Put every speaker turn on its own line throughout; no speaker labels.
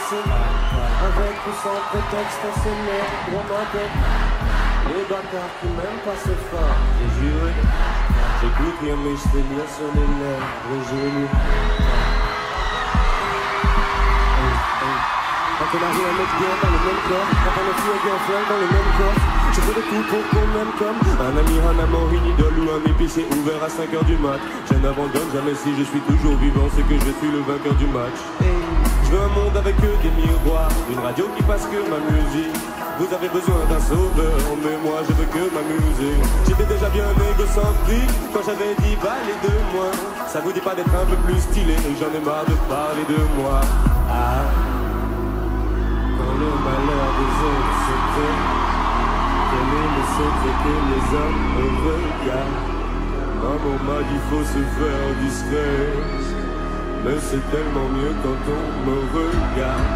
c'est avec ou sans prétexte, on s'énerve, gros ma tête. Les bâtards qui m'aiment pas c'est fort, j'ai juré. J'écoute rien mais je fais lire sur les lèvres, j'ai lu. Quand on arrive à mettre bien dans le même corps, quand on a fui avec un flingue dans le même corps, je fais le tout pour qu'on m'aime comme un ami, un amour, une idole ou un épicier ouvert à 5h du mat. Je n'abandonne jamais si je suis toujours vivant, c'est que je suis le vainqueur du match. Je veux un monde avec des miroirs, une radio qui passe que ma musique. Vous avez besoin d'un sauveur, mais moi je veux que m'amuser. J'étais déjà bien égocentrique quand j'avais 10 balles et 2 mois. Ça vous dit pas d'être un peu plus stylé, j'en ai marre de parler de moi. Ah. Quand le malheur des autres se fait, quel est le secret que les hommes regardent? Maman m'a dit faut se faire discret, mais c'est tellement mieux quand on me regarde.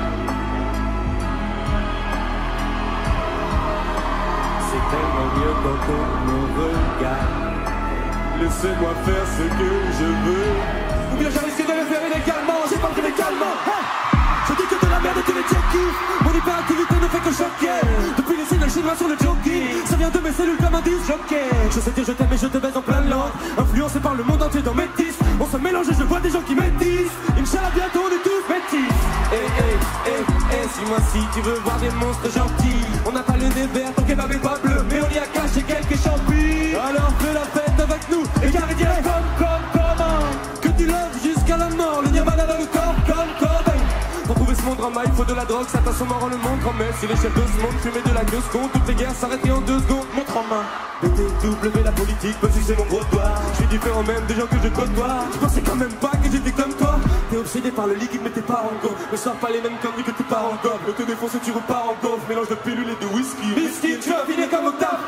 C'est tellement mieux quand on me regarde. Laissez-moi faire ce que je veux, ou bien je risque de le faire illégalement. J'ai pas pris calmement. Je dis que de la merde et tous les tchèques. Mon hyperactivité ne fait que choquer. Depuis les signaux chinois sur le jockey, ça vient de mes cellules comme un disque jockey. Je sais dire je t'aime et je te baise en plein langue. Influencé par le monde entier dans mes tisses. On se mélange et je vois des gens qui métissent. Inch'Allah bientôt on est tous métis. Suis-moi si tu veux voir des monstres gentils. On n'a pas le nez vert, ton kebab est pas bleu, mais on y a caché quelques champis. Alors fais la fête avec nous et carré direct comment que tu loves jusqu'à la mort. Le nirvana dans le corps comme pour prouver ce monde drama, il faut de la drogue, ça son mort rend le monde grand messe. Si les chefs de ce monde fumaient de la gueule con, toutes les guerres s'arrêtaient en 2 secondes. Montre en main, BTW la politique, peut sucer mon gros doigt. Je suis différent même des gens que je côtoie. Je pensais quand même pas que j'étais comme toi. T'es obsédé par le liquide mais tes parents go. Ne sors pas les mêmes conneries que tes parents go. Le te défonce et tu repars en golf. Mélange de pilules et de whisky. Whisky, tu vas finir comme Octave.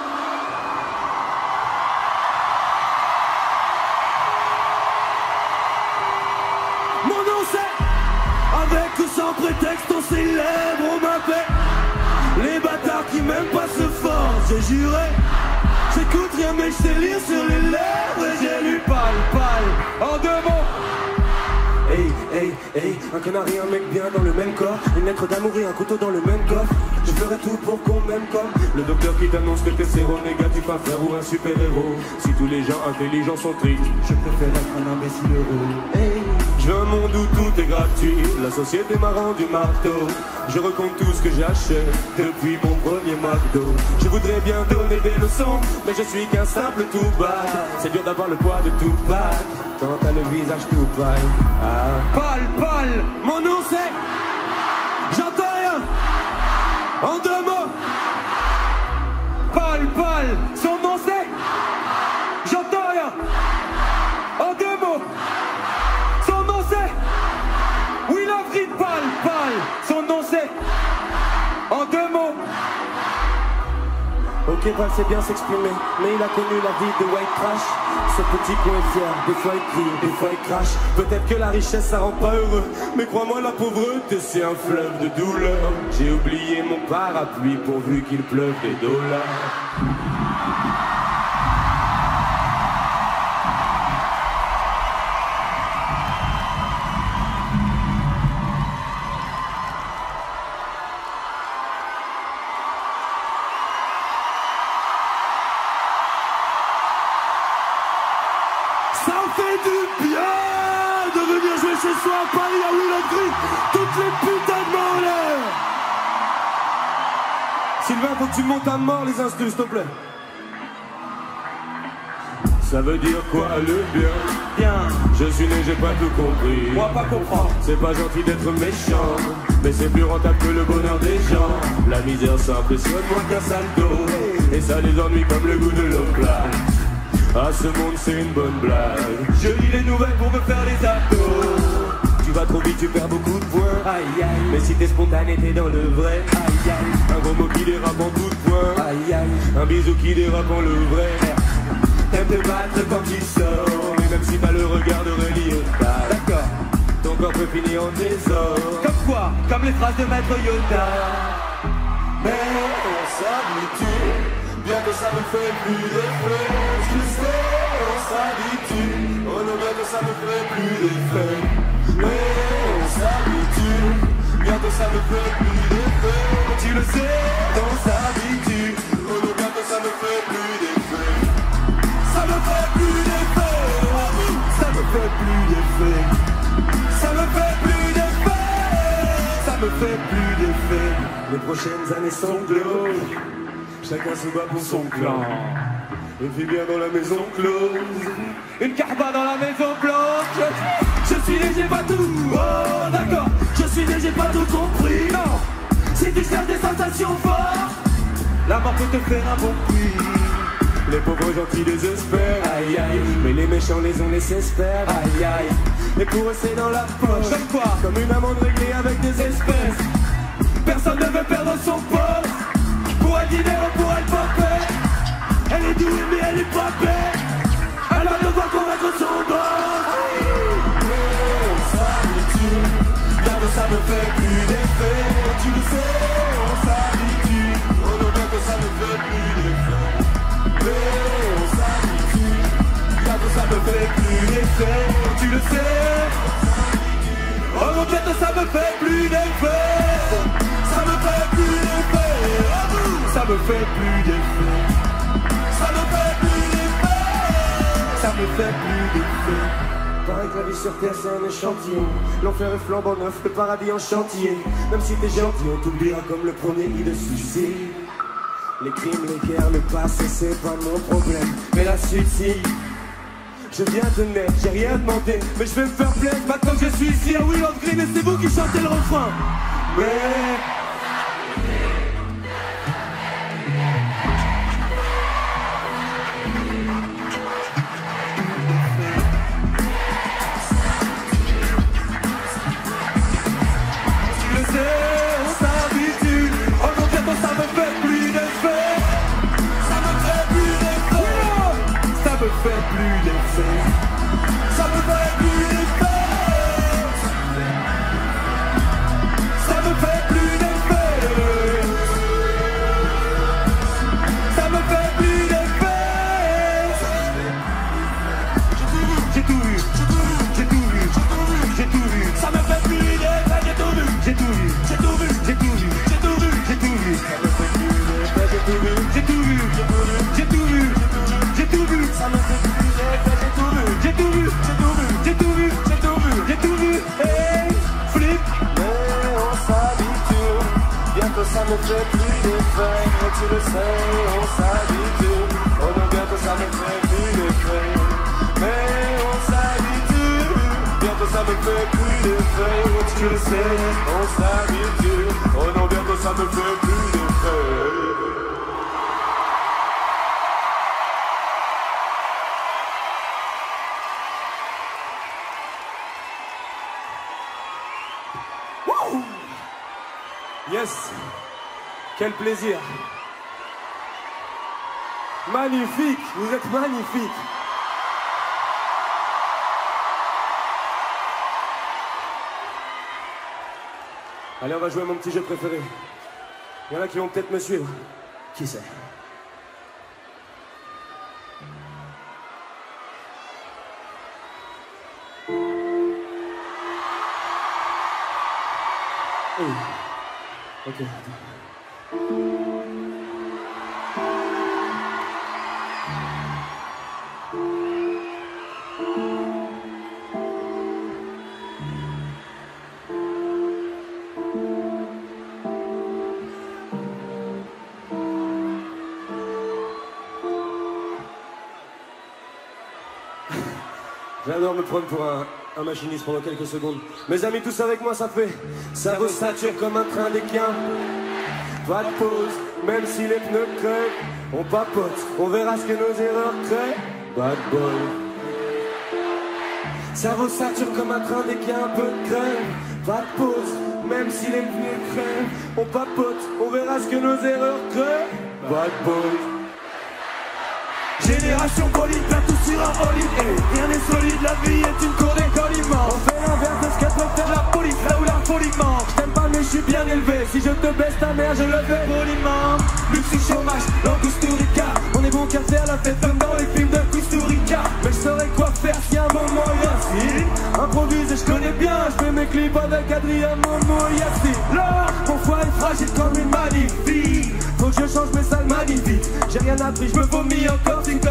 Mon nom c'est avec ou sans prétexte, on célèbre, on m'appelle. Les bâtards qui m'aiment pas se forcent, j'ai juré. J'écoute rien mais je sais lire sur les lèvres et j'ai lu pâle, en 2 mots. Un canard et un mec bien dans le même corps. Une lettre d'amour et un couteau dans le même coffre. Je ferai tout pour qu'on m'aime comme le docteur qui t'annonce que t'es séronégatif, un frère ou un super-héros. Si tous les gens intelligents sont tristes, je préfère être un imbécile heureux. Je veux un monde où tout est gratuit. La société m'a rendu marteau. Je recompte tout ce que j'achète depuis mon premier McDo. Je voudrais bien donner des leçons, mais je suis qu'un simple tout bas. C'est dur d'avoir le poids de tout bas quand t'as le visage tout pâle. Pâle, mon nom c'est... J'entends rien. En 2 mots. Pâle, son nom c'est... J'entends rien. En 2 mots. Son nom c'est... We love Reed Pâle, son nom c'est... En 2 mots. Ok, Val sait bien s'exprimer, mais il a connu la vie de white trash. Ce petit con est fier, des fois il crie, des fois il crache. Peut-être que la richesse ça rend pas heureux, mais crois-moi la pauvreté c'est un fleuve de douleur. J'ai oublié mon parapluie pourvu qu'il pleuve des dollars. Ce soir à Paris, à Willow Creek, toutes les putains de mains en l'air. Sylvain, faut que tu montes à mort les instrus, s'il te plaît. Ça veut dire quoi le bien? Je suis né, j'ai pas tout compris. Moi pas comprendre. C'est pas gentil d'être méchant, mais c'est plus rentable que le bonheur des gens. La misère s'impressionne moins qu'un sale dos, et ça les ennuie comme le goût de l'eau plate. Ah, ce monde c'est une bonne blague. Je lis les nouvelles pour me faire les abdos. Tu vas trop vite, tu perds beaucoup de points. Aïe aïe. Mais si t'es spontané, t'es dans le vrai. Aïe aïe. Un gros mot qui dérape en coup de poing. Aïe aïe. Un bisou qui dérape en le vrai. T'aimes te battre quand il sort, et même si t'as le regard de Réliota. D'accord. Ton corps peut finir en désordre. Comme quoi? Comme les phrases de Maître Yoda. Mais on s'habitue. Bientôt ça me fait plus d'effet. Je sais, on s'habitue. Oh non, bientôt ça me fait plus d'effet. Mais on s'habitue. Bientôt fait plus d'effet. Les prochaines années sont closes. Chacun se bat pour son clan. Une fille bien dans la maison close. Une carba dans la maison close. Je suis né, j'ai pas tout. Oh d'accord. Je suis né, j'ai pas tout compris. Non. Si tu cherches des sensations fortes, la mort peut te faire un bon prix. Les pauvres gentils désespèrent, aïe aïe. Mais les méchants les ont laissés se faire, aïe aïe. Et pour eux c'est dans la poche. Comme quoi? Comme une amende réglée avec des espèces. Personne ne veut perdre son poste. Pour un dîner ou pour un popper. Elle est douée mais elle est pas bête. Elle va devoir convaincre son boss. On s'habitue. Bientôt ça me fait plus d'effet. Tu le sais, on s'habitue. On ne veut que ça ne fait plus d'effet. On s'habitue. Bientôt ça me fait plus d'effet. Tu le sais. Oh mon Dieu, ça me fait plus d'effet. Ça me fait plus d'effet. Ça me fait plus d'effet. Ça me fait plus d'effet. Ça me fait plus d'effet. Pareil que la vie sur terre c'est un échantillon. L'enfer est flambant neuf, le paradis en chantier. Même si t'es gentil, on t'oubliera comme le premier nid de suicide. Les crimes, les guerres, le passé, c'est pas mon problème. Mais la suite, si. Je viens de naître, j'ai rien demandé, mais je vais me faire plaisir maintenant que je suis ici. Ah oui, Lord Green, et c'est vous qui chantez le refrain. Mais... tu le sais, on s'habitue. Oh non, bientôt ça me fait plus d'effet. Ça me fait plus d'effet. Ça me fait plus d'effet. Ça me fait plus d'effet. Ça me fait plus d'effet. Ça me fait plus d'effet. J'ai tout vu, j'ai tout vu, j'ai tout vu. Ça me fait plus d'effet, j'ai tout vu, j'ai tout vu, j'ai tout vu, j'ai tout vu, j'ai tout vu, j'ai tout vu. Ça me fait plus d'effet, j'ai tout vu, j'ai tout vu, j'ai tout vu, j'ai tout vu. Ça me fait plus d'effet, j'ai tout vu, j'ai tout vu, j'ai tout vu, j'ai tout vu, j'ai tout vu, j'ai tout vu. Hey, flip. Mais on s'habitue. Bientôt ça me fait plus d'effet. Mais tu le sais, on s'habitue. Oh non, bientôt ça me fait plus d'effet. Mais on s'habitue. Bientôt ça me fait plus d'effet. Tu le sais, on s'habitue. Oh non, bientôt ça me fait plus d'effet. Yes, quel plaisir. Magnifique, vous êtes magnifique. Allez, on va jouer à mon petit jeu préféré. Il y en a qui vont peut-être me suivre. Qui c'est? Oui. Ok. J'adore me prendre pour un machiniste pendant quelques secondes. Mes amis, tous avec moi, ça fait. Ça vous sature comme un train d'équin. Pas de pause, même si les pneus crèvent. On papote, on verra ce que nos erreurs créent. Bad boy. Ça vous sature comme un train d'équin, un peu de crève. Pas de pause, même si les pneus crèvent. On papote, on verra ce que nos erreurs créent. Bad boy. Génération bolide, plein tout sur un all-in. Rien n'est solide, la vie est une cour d'école immense. On fait l'inverse de ce qu'elle peut faire la police, là où la folie manque. Je t'aime pas mais je suis bien élevé, si je te baisse ta mère je le fais poliment. Luxe chômage, dans Kusturica. On est bon qu'à faire la fête comme dans les films de Kusturica. Mais je saurais quoi faire si un moment Yassine improvise et je connais bien. Je fais mes clips avec Adrien, Momo, Yassine. Là, mon foie est fragile comme une magnifique. Faut que je change mes sales magnifiques. J'ai rien appris, je me vomis encore, c'est comme un nid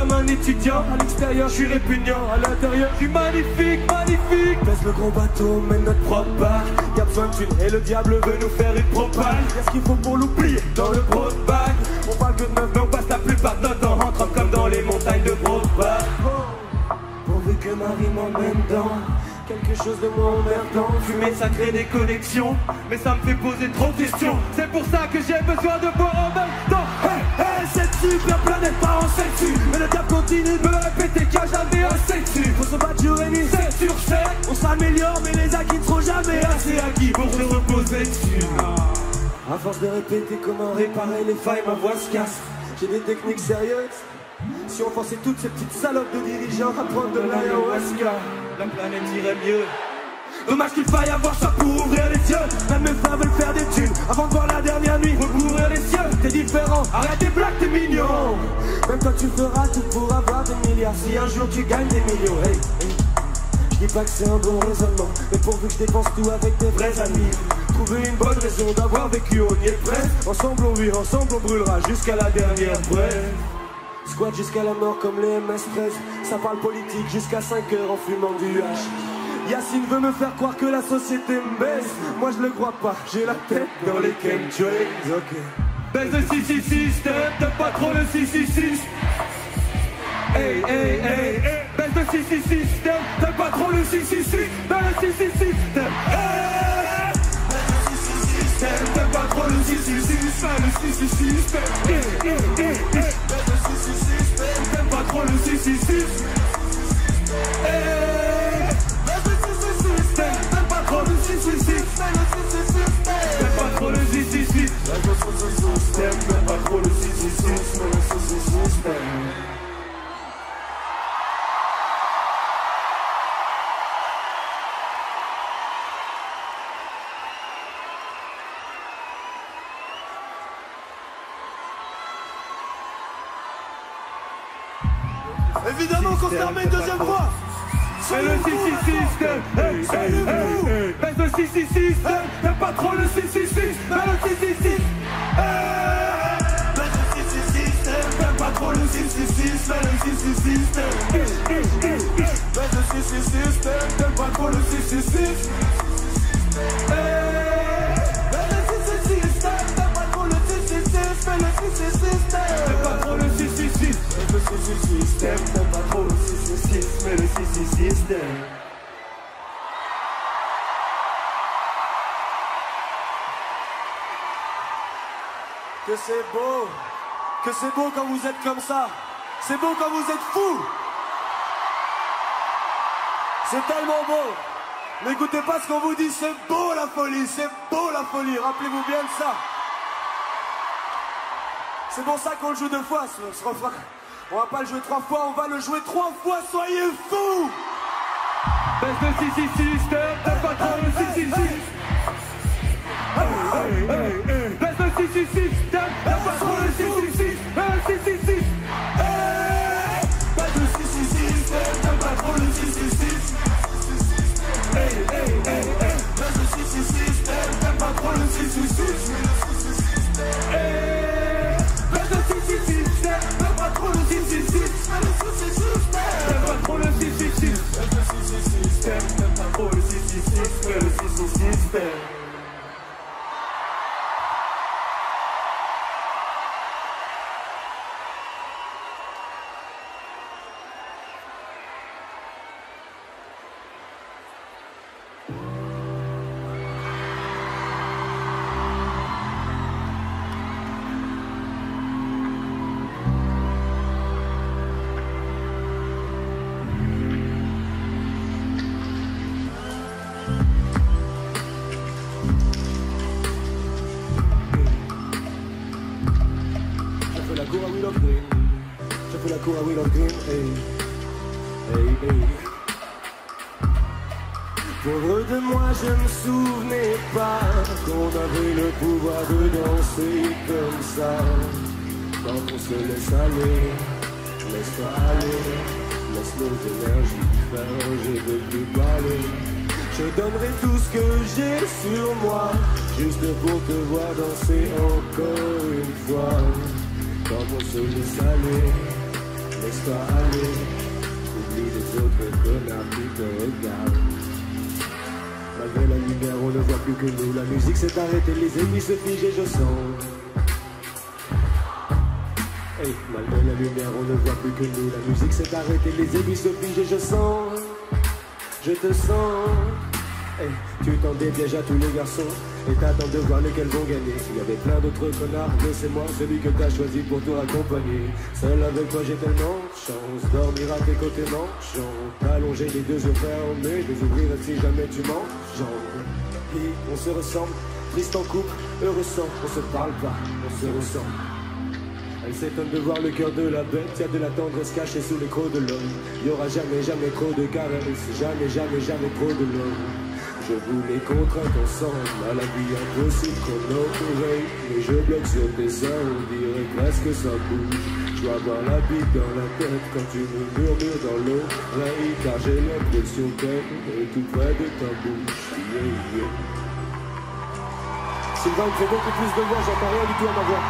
étudiant. À l'extérieur, je suis répugnant. À l'intérieur, je suis magnifique, magnifique. Baisse le gros bateau, mène notre propre barque. Y'a besoin de thunes et le diable veut nous faire une propale. Y'a ce qu'il faut pour l'oublier dans le broadbag. On parle que de meufs, mais on passe la plupart de notre temps rentrant comme dans les montagnes de broadbag. Pourvu que Marie m'emmène dans quelque chose de moins emmerdant. Fumer, ça crée des connexions, mais ça me fait poser trop de questions. C'est pour ça que j'ai besoin de boire en même temps. Hey, hey, cette super planète part en 7 dessus. Mais le diable continue de me répéter qu'il n'y a jamais assez dessus. Faut se battre jour et nuit, 7 sur 7. On s'améliore, mais les acquis ne seront jamais assez acquis pour se reposer dessus. À force de répéter comment réparer les failles, ma voix se casse. J'ai des techniques sérieuses. Si on forçait toutes ces petites salopes de dirigeants à prendre de l'ayahuasca, la planète irait mieux. Dommage qu'il faille avoir ça pour ouvrir les yeux. Même mes frères veulent faire des thunes avant de voir la dernière nuit recouvrir les cieux. T'es différent, arrête tes blagues, t'es mignon. Même toi tu feras tout pour avoir des milliards. Si un jour tu gagnes des millions, hey, hey. Je dis pas que c'est un bon raisonnement, mais pourvu que je dépense tout avec tes vrais amis. Trouver une bonne raison d'avoir vécu, on y est prêt. Ensemble on vit, ensemble on brûlera jusqu'à la dernière brève. Squat jusqu'à la mort comme les MS-13. Ça parle politique jusqu'à 5 heures en fumant du hash. Yacine veut me faire croire que la société me baisse. Moi je le crois pas, j'ai la tête dans les chemtrails. Ok. Baisse le 666, t'aimes pas trop le 666. Hey, hey, hey, baisse le 666, t'aimes pas trop le 666. Baisse le 666, t'aimes pas trop le 666. Baisse le 666, t'aimes pas trop le 666. T'aimes pas trop le 666. T'aimes pas trop le 666. T'aimes pas trop le 666.
Évidemment qu'on se remet une deuxième fois.
C'est le 666, hey, hey, hey. Baisse le 666, t'aimes pas trop le 666. Baisse le 666, baisse le 666, t'aimes pas trop le 666. Baisse le 666, baisse le 666, t'aimes pas trop le 666. Baisse le 666, t'aimes pas trop le 666. Baisse le 666, t'aimes pas trop le 666. Le 666, t'aimes pas trop le 666, mais le 666, t'aimes.
Que c'est beau quand vous êtes comme ça. C'est beau quand vous êtes fous. C'est tellement beau. N'écoutez pas ce qu'on vous dit, c'est beau la folie, c'est beau la folie, rappelez-vous bien de ça. C'est pour ça qu'on le joue 2 fois, ce refrain. On va pas le jouer 3 fois, on va le jouer 3 fois, soyez fous.
Baisse le 666, t'aimes pas trop le 666. Baisse le 666, t'aimes pas trop le 666. Baisse le 666.
Baisse le 666, t'aimes pas trop le 666. Baisse le 666, t'aimes pas trop le 666.
Baisse le 666, t'aimes pas trop le 666. T'aimes pas trop le 666. T'aimes pas trop le 666. Mais le 666, t'aimes.
Je fais la cour à Willow Green, hey, hey, hey. Pauvre de moi, je me souvenais pas qu'on avait le pouvoir de danser comme ça. Quand on se laisse aller, laisse-toi aller, laisse nos énergies faire, je veux plus parler. Je donnerai tout ce que j'ai sur moi, juste pour te voir danser encore une fois. Quand on se laisse aller, laisse-toi aller. Oublie les autres connards qui te regardent. Malgré la lumière, on ne voit plus que nous. La musique s'est arrêtée, les ennemis se figent et je sens. Hey, malgré la lumière, on ne voit plus que nous. La musique s'est arrêtée, les ennemis se figent et je sens. Je te sens. Hey, tu tendais déjà tous les garçons et t'attends de voir lesquels vont gagner. Il y avait plein d'autres connards, mais c'est moi celui que t'as choisi pour te raccompagner. Seul avec toi j'ai tellement de chance, dormir à tes côtés manchant, t'allonger les deux yeux fermés, je les ouvrirai si jamais tu m'enjambes. Et on se ressemble, triste en couple, heureux sans, on se parle pas, on se ressemble. Elle s'étonne de voir le cœur de la bête, y'a de la tendresse cachée sous les crocs de l'homme. Y'aura jamais, jamais trop de caresses, jamais, jamais, jamais trop de l'homme. Je voulais contraindre ensemble à la vie impossible qu'on aurait. Mais je bloque sur tes seins, on dirait presque ça bouge. Je dois avoir la bite dans la tête quand tu me murmures dans l'oreille. Car j'ai l'impression qu'elle est tout près de ta bouche. Yeah, yeah. Sylvain me fait beaucoup plus de voix, j'entends rien du tout à ma voix.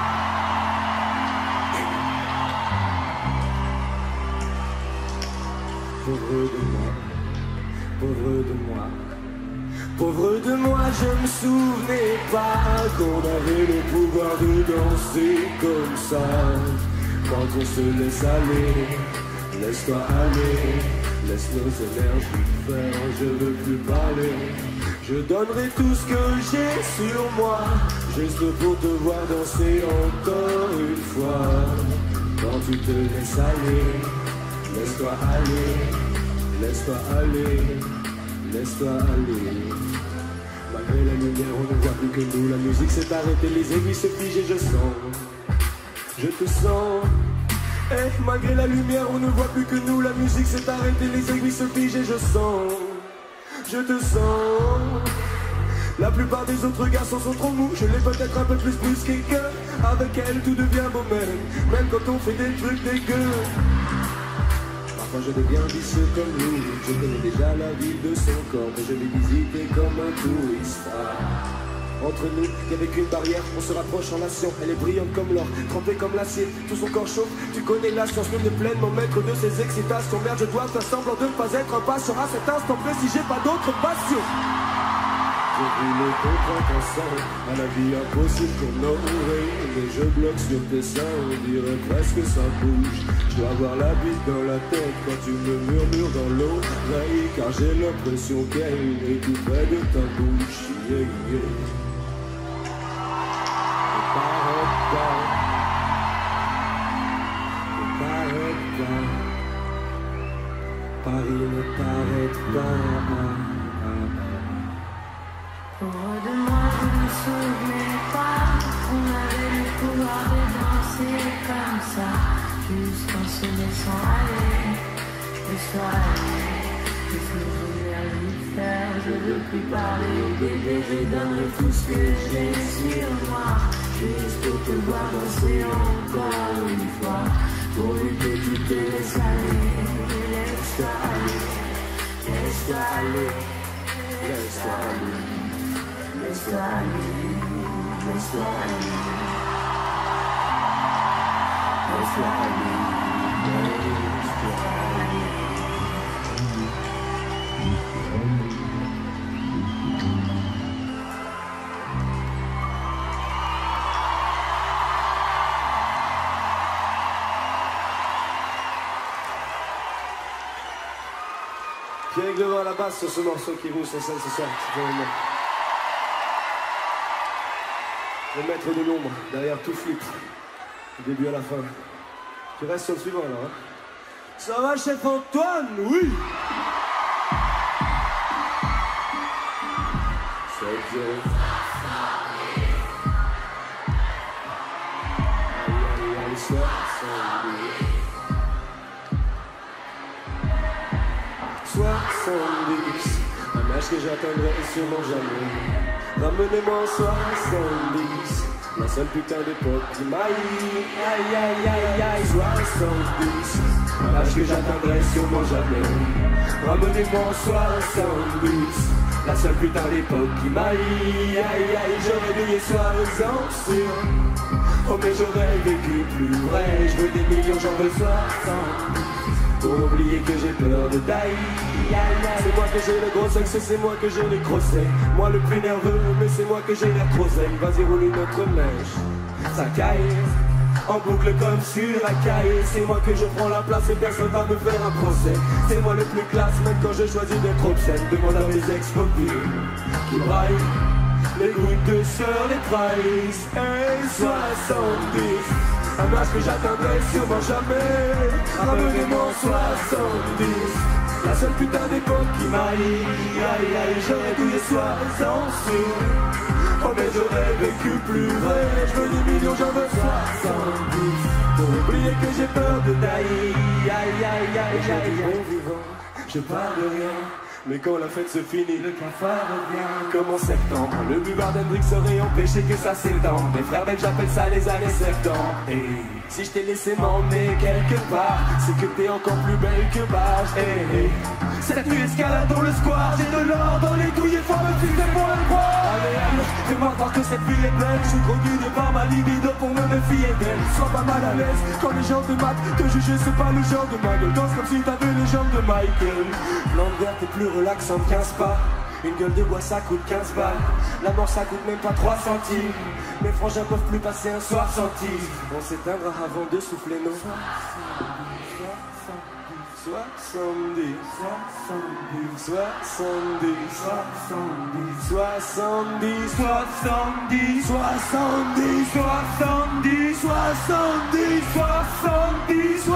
Pauvre de moi, pauvre de moi. Pauvre de moi, je me souvenais pas qu'on avait le pouvoir de danser comme ça. Quand on se laisse aller, laisse-toi aller, laisse nos énergies faire, je veux plus parler. Je donnerai tout ce que j'ai sur moi, juste pour te voir danser encore une fois. Quand tu te laisses aller, laisse-toi aller, laisse-toi aller. Laisse-toi aller. Malgré la lumière, on ne voit plus que nous. La musique s'est arrêtée, les aiguilles se figent et je sens. Je te sens. Et malgré la lumière, on ne voit plus que nous. La musique s'est arrêtée, les aiguilles se figent et je sens. Je te sens. La plupart des autres garçons sont trop mous. Je l'ai peut-être un peu plus brusqué que. Avec elle, tout devient beau même quand on fait des trucs dégueux. Quand je deviens vicieux comme lui, je connais déjà la ville de son corps, mais je l'ai visité comme un touriste. Entre nous, il n'y avait qu'une barrière, on se rapproche en nation. Elle est brillante comme l'or, trempée comme l'acier, tout son corps chauffe. Tu connais la science, nous est pleinement maître de ses excitations. Merde, je dois faire semblant de ne pas être impatient. À cet instant précis, j'ai pas d'autre passion. Je voulais comprendre ensemble à la vie impossible qu'on aurait. Mais je bloque sur tes seins, on dirait presque ça bouge. Je dois avoir la bite dans la tête quand tu me murmures dans l'oreille. Car j'ai l'impression qu'elle est tout près de ta bouche. Yeah, yeah. Ne t'arrête pas, ne t'arrête pas. Paris ne t'arrête pas.
Pauvre de moi, je ne me souvenais pas qu'on avait le pouvoir de danser comme ça, juste en se laissant aller, laisse-toi aller, laisse-nous voulons faire, je veux plus parler, bébé, je donnerai tout ce que j'ai sur moi, juste pour te voir danser encore une fois, pourvu que tu te laisses aller, laisse-toi aller, laisse-toi aller, laisse-toi aller. Laisse-toi aller, laisse-toi aller, laisse-toi aller, laisse-toi aller.
Pierre Glevin à la basse sur ce morceau qui est venu sur scène ce soir. Le maître de l'ombre, derrière tout flip, du début à la fin. Tu restes sur le suivant alors, hein. Ça va, chef Antoine? Oui. 7-0. Aïe, 70. Un âge que j'atteindrai sûrement jamais. Ramenez-moi en 70. La seule putain d'époque qui m'aille. Aïe, aïe, aïe, aïe, 70. Un âge que j'atteindrai sûrement jamais. Ramenez-moi en 70. La seule putain d'époque qui m'aille. Aïe, aïe, j'aurais brillé 60 sur Oh mais j'aurais vécu plus vrai. Je veux des millions, j'en veux 60. Pour oublier que j'ai peur de taille. C'est moi que j'ai le gros sexe, c'est moi que j'ai les crossets. Moi le plus nerveux, mais c'est moi que j'ai l'air trop zen. Vas-y roule une autre mèche. Ça caille en boucle comme sur la caille. C'est moi que je prends la place et personne va me faire un procès. C'est moi le plus classe, même quand je choisis d'être obscène. Demande à mes ex-copines qui braillent. Les gouttes de sueur, les trahissent. Hey, 70, un âge que j'atteindrai sûrement jamais. Ramenez-moi 70, la seule putain d'époque qui m'aille. Aïe aïe, j'aurais douillé 60 sous. Oh mais j'aurais vécu plus vrai. Je veux des millions, j'en veux 70. Pour oublier que j'ai peur de tailler. Aïe aïe aïe aïe, bon vivant, je parle de rien. Mais quand la fête se finit, le cafard revient. Comme en septembre, le buvard d'Hendrix aurait empêché que ça s'étende. Mes frères belges j'appelle ça les années 70. Et si je t'ai laissé m'emmener quelque part, c'est que t'es encore plus belle que Bage. Hey, cette nuit escalade dans le square, j'ai de l'or dans les douilles, faut me fixer pour le croire. Allez, allez, fais-moi croire que cette fille est belle. Je suis trop guidé par ma libido pour me méfier d'elle. Sois pas mal à l'aise quand les gens te matent. Te juger c'est pas le genre de ma gueule. Danse comme si t'avais les jambes de Michael. Plante verte est plus relaxante, 15 pas. Une gueule de bois ça coûte 15 balles. La mort ça coûte même pas 3 centimes. Mes frangins peuvent plus passer un soir sans tease. On s'éteindra avant de souffler nos 70, 70, 70, 70, 70, 70, 70, 70, 70, 70, 70, 70,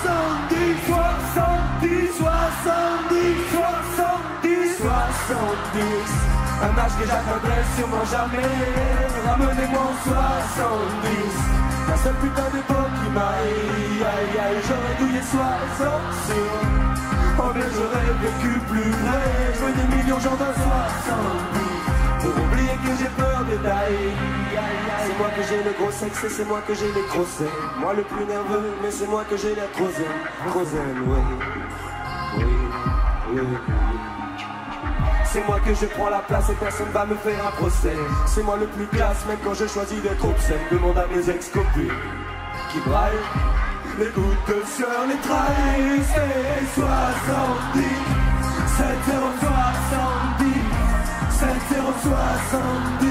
70, un âge que j'atteindrai sûrement jamais. Ramenez-moi en 70, la seule putain d'époque qui m'aille. Aïe aïe, j'aurais douillé 60 sur. Oh mais j'aurais vécu plus vrai. Je veux des millions, j'en veux 70. Pour oublier que j'ai peur de taille. C'est moi que j'ai le gros sexe et c'est moi que j'ai les crossets. Moi le plus nerveux, mais c'est moi que j'ai la troisième. Troisième, oui. Oui, oui. C'est moi que je prends la place et personne va me faire un procès. C'est moi le plus classe, même quand je choisis d'être obscène. Demande à mes ex-copines qui braillent. Les gouttes de sueur, les trahissent. Et 70, 70, 70, 70,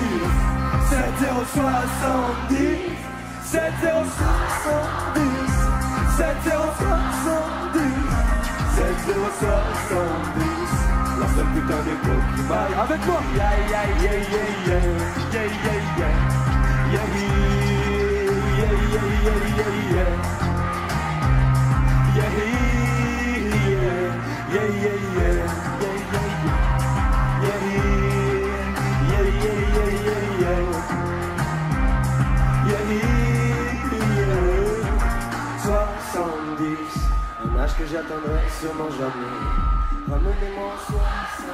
70, 70, 70, 70, la seule putain d'époque qui m'aille. Avec moi. Yeah, yeah, yeah, yeah, yeah, yeah, yeah, yeah, yeah, yeah, yeah, yeah, yeah. Yeah, yeah, yeah, yeah, yeah, un âge que j'atteindrai sûrement jamais. Ramenez-moi en 70.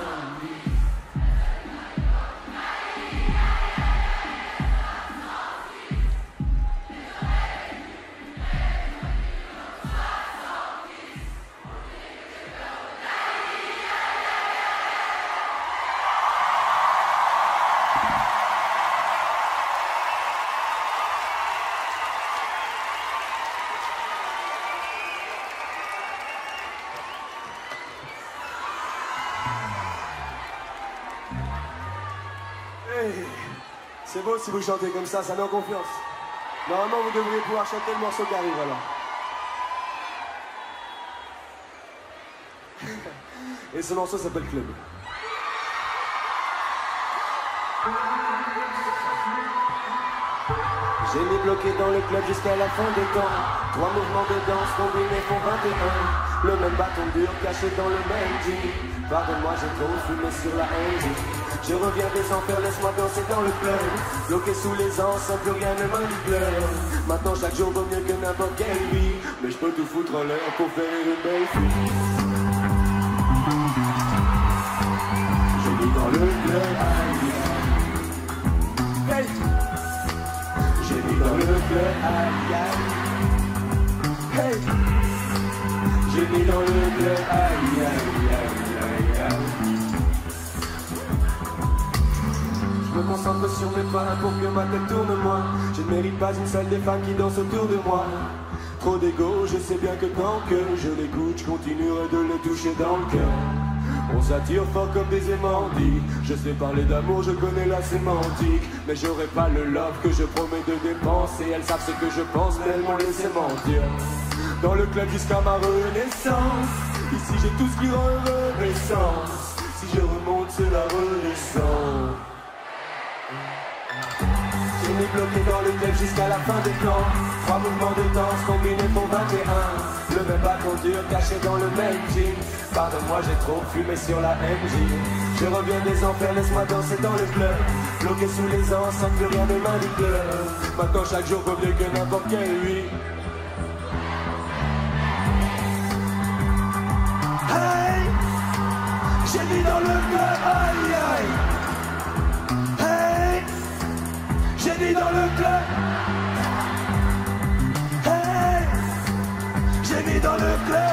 C'est beau si vous chantez comme ça met en confiance. Normalement, vous devriez pouvoir chanter le morceau qui arrive, alors. Et ce morceau s'appelle Club. J'ai mis bloqué dans le club jusqu'à la fin des temps. 3 mouvements de danse combinés font 21. Le même bâton dur caché dans le même jean. Pardonne-moi, j'ai trop fumé sur la NG. Je reviens des enfers, laisse-moi danser dans le club. Bloqué sous les anses, plus rien ne manipule. Maintenant chaque jour vaut mieux que n'importe quelle vie. Mais je peux tout foutre en l'air pour faire une belle fille. J'ai mis dans le club, aïe. Hey. J'ai mis dans le club, aïe aïe. Hey. J'ai mis dans le club, aïe aïe aïe aïe aïe. Je me concentre sur mes pas pour que ma tête tourne moi. Je ne mérite pas une seule des femmes qui dansent autour de moi. Trop d'ego, je sais bien que tant que je l'écoute, je continuerai de le toucher dans le cœur. On s'attire fort comme des aimants dits. Je sais parler d'amour, je connais la sémantique. Mais j'aurai pas le love que je promets de dépenser. Elles savent ce que je pense, mais elles m'ont laissé mentir. Dans le club jusqu'à ma renaissance. Ici j'ai tout ce qui rend heureux, naissance. Si je remonte, c'est la renaissance. J'ai mis bloqué dans le club jusqu'à la fin des plans. 3 mouvements de danse combinés pour 21. Le même bâton dur caché dans le même jean. Pardonne-moi, j'ai trop fumé sur la MJ. Je reviens des enfers, laisse-moi danser dans le club. Bloqué sous les ans, sans plus rien ne manipule. Maintenant chaque jour vaut mieux que n'importe quelle nuit. Hey, j'ai mis dans le club, aïe aïe. Hey, j'ai mis dans le club. Hey, j'ai mis dans le club.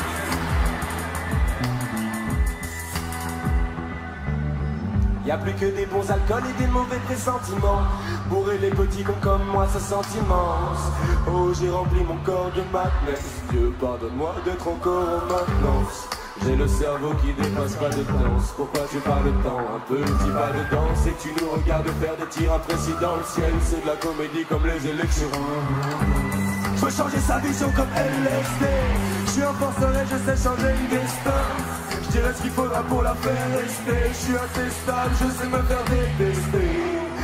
Y'a plus que des bons alcools et des mauvais pressentiments. Bourrer les petits cons comme moi, ce sentiment. Oh, j'ai rempli mon corps de madness. Dieu, pardonne-moi d'être encore en maintenance. J'ai le cerveau qui dépasse pas de danse. Pourquoi tu parles tant? Un petit pas de danse. Et tu nous regardes faire des tirs imprécis dans le ciel. C'est de la comédie comme les élections. Je veux changer sa vision comme LSD. Je suis un forcerai, je sais changer le destin. Je dirais ce qu'il faudra pour la faire rester. Je suis intestable, je sais me faire détester.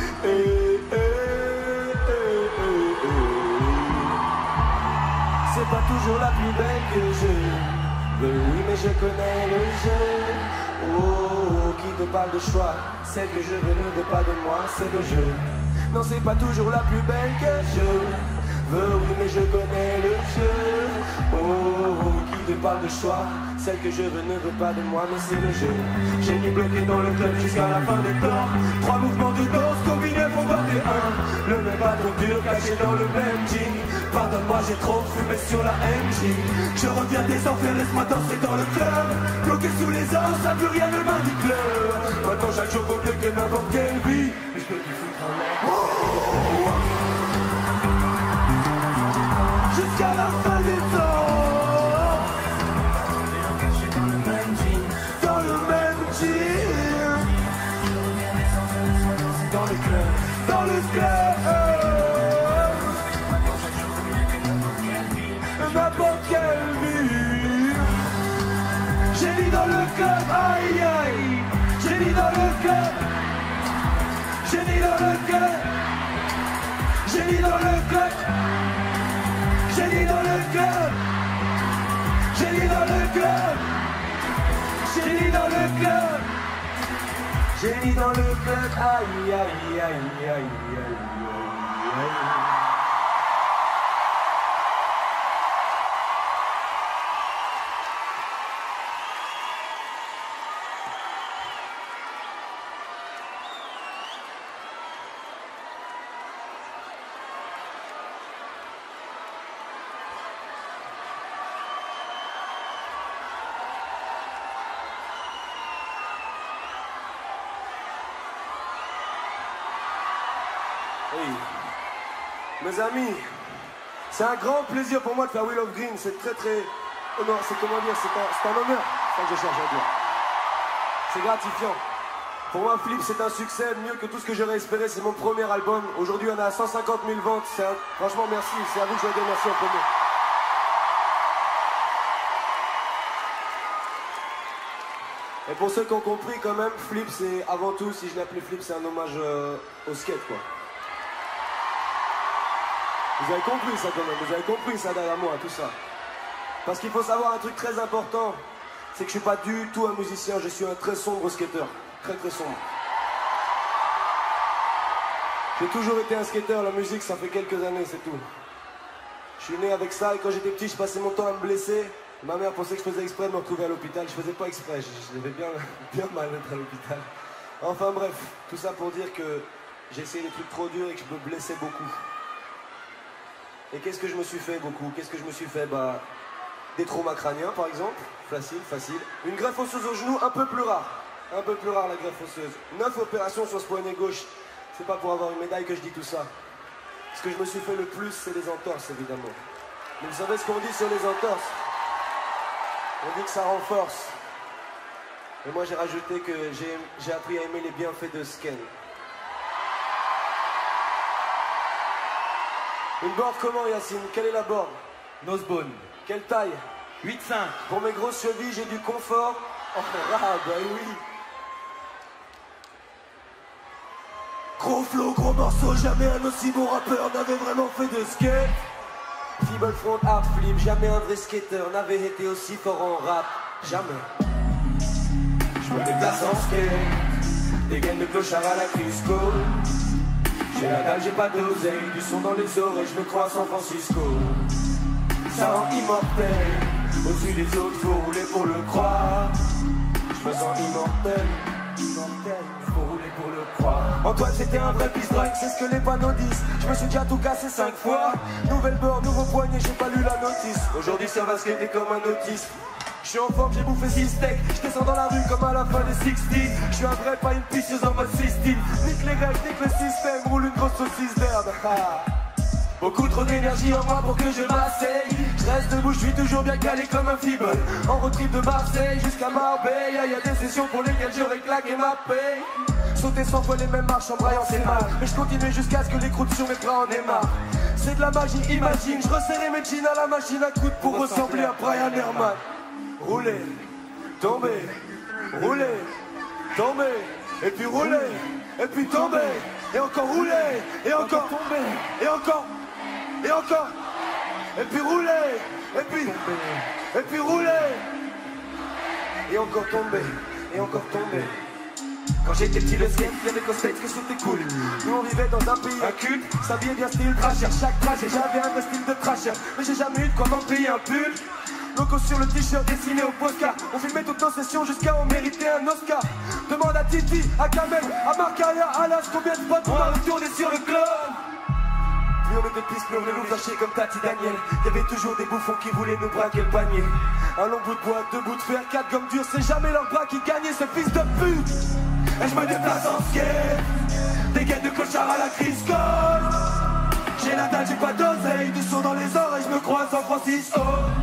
C'est pas toujours la plus belle que je veux, oui, mais je connais le jeu. Oh, qui te parle de choix? Celle que je veux ne veut pas de moi, c'est le jeu. Non, c'est pas toujours la plus belle que je veux, oui, mais je connais le jeu. Oh, qui te parle de choix? Celle que je veux ne veut pas de moi, mais c'est le jeu. J'ai mis bloqué dans le club jusqu'à la fin des temps. 3 mouvements de danse combinés pour 21. Le même bâton dur caché dans le même jean. Pardonne-moi, j'ai trop fumé sur la MJ. Je reviens des enfers, laisse-moi danser dans le club. Bloqué sous les ans, ça plus rien ne manipule. Maintenant chaque jour vaut mieux que n'importe quelle vie. Mais je peux t'y foutre en l'air. Jusqu'à la fin des temps. Dans le club, n'importe quelle vie. J'ai mis dans le club, aïe aïe. J'ai mis dans le club. J'ai mis dans le club. J'ai mis dans le club. J'ai mis dans le club. J'ai mis dans le club. J'ai mis dans le club. J'ai mis dans le club, aïe aïe aïe aïe aïe aïe. Hey. Mes amis, c'est un grand plaisir pour moi de faire Wheel of Green. C'est très très... Oh non, c'est comment dire, c'est un honneur. C'est ça que je cherche à dire. C'est gratifiant. Pour moi, Flip, c'est un succès mieux que tout ce que j'aurais espéré. C'est mon premier album. Aujourd'hui, on a 150 000 ventes. Franchement, merci. C'est à vous que je dois dire merci en premier. Et pour ceux qui ont compris, quand même, Flip, c'est avant tout, si je l'appelais Flip, c'est un hommage au skate, quoi. Vous avez compris ça quand même, vous avez compris ça derrière moi, tout ça. Parce qu'il faut savoir un truc très important, c'est que je suis pas du tout un musicien, je suis un très sombre skateur. Très très sombre. J'ai toujours été un skateur, la musique ça fait quelques années, c'est tout. Je suis né avec ça et quand j'étais petit, je passais mon temps à me blesser. Ma mère pensait que je faisais exprès de me retrouver à l'hôpital, je faisais pas exprès, j'avais bien mal d'être à l'hôpital. Enfin bref, tout ça pour dire que j'ai essayé des trucs trop durs et que je me blessais beaucoup. Et qu'est-ce que je me suis fait beaucoup? Qu'est-ce que je me suis fait? Bah, des traumas crâniens par exemple, facile. Une greffe osseuse au genou, un peu plus rare la greffe osseuse. 9 opérations sur ce poignet gauche. C'est pas pour avoir une médaille que je dis tout ça. Ce que je me suis fait le plus, c'est les entorses, évidemment. Mais vous savez ce qu'on dit sur les entorses? On dit que ça renforce. Et moi, j'ai rajouté que j'ai appris à aimer les bienfaits de Sken. Une board comment, Yacine? Quelle est la board?
Nosebone.
Quelle taille?
8,5.
Pour mes grosses chevilles, j'ai du confort. Oh, ah, bah oui. Gros flow, gros morceau, jamais un aussi bon rappeur n'avait vraiment fait de skate. Feeble front, hard flip, jamais un vrai skater n'avait été aussi fort en rap. Jamais. Je me déplace en skate, des gaines de clochard à la Crisco. J'ai la dalle, j'ai pas d'oseille, du son dans les oreilles, je me crois à San Francisco. Ça rend immortel, au-dessus des autres, faut rouler pour le croire. Je me sens immortel, immortel, faut rouler pour le croire. Antoine c'était un vrai peace drive, c'est ce que les panneaux disent. Je me suis déjà tout cassé 5 fois. Nouvelle board, nouveau poignet, j'ai pas lu la notice. Aujourd'hui ça va skater comme un autiste. Je suis en forme, j'ai bouffé 6 steaks. Je descends dans la rue comme à la fin des 60. Je suis un vrai, pas une pisseuse en mode 16. Nique les règles, nique le système, roule une grosse saucisse d'herbe. Beaucoup trop d'énergie en moi pour que je m'asseye. Je reste debout, je suis toujours bien calé comme un feeble. En road trip de Marseille jusqu'à Marbella. Y'a des sessions pour lesquelles j'aurais claqué ma paye. Sauter 100 fois les mêmes marches en braillant c'est mal. Mais je continue jusqu'à ce que les croûtes sur mes bras en aient marre. C'est de la magie, imagine. Je resserrais mes jeans à la machine à coude pour ressembler à Brian Herman. Rouler, tomber, rouler, tomber, et puis rouler, et puis tomber, et encore rouler, et encore tomber, et encore, et encore, et puis rouler, et puis rouler, et encore tomber, et encore tomber. Quand j'étais petit, le skate, y'avait qu'au States que c'était cool. Nous on vivait dans un pays inculte, s'habillait bien style trasher. Chaque trajet, j'avais un style de trasher. Mais j'ai jamais eu de quoi m'en payer un pull. Logo sur le t-shirt dessiné au postcard. On filmait toutes nos sessions jusqu'à en mériter un Oscar. Demande à Titi, à Kamel, à Marcaria, à Las, combien de potes on a retourné sur le globe. Plus on était piste, plus on nous fâchait comme Tati Daniel. Y'avait toujours des bouffons qui voulaient nous braquer le panier. Un long bout de bois, 2 bouts de fer, 4 gommes dures, c'est jamais leur bras qui gagnait ce fils de pute. Et je me déplace en skate, des gaines de clochard à la Crisco. J'ai la dalle, j'ai pas d'oseille, du son dans les oreilles, je me crois à San Francisco.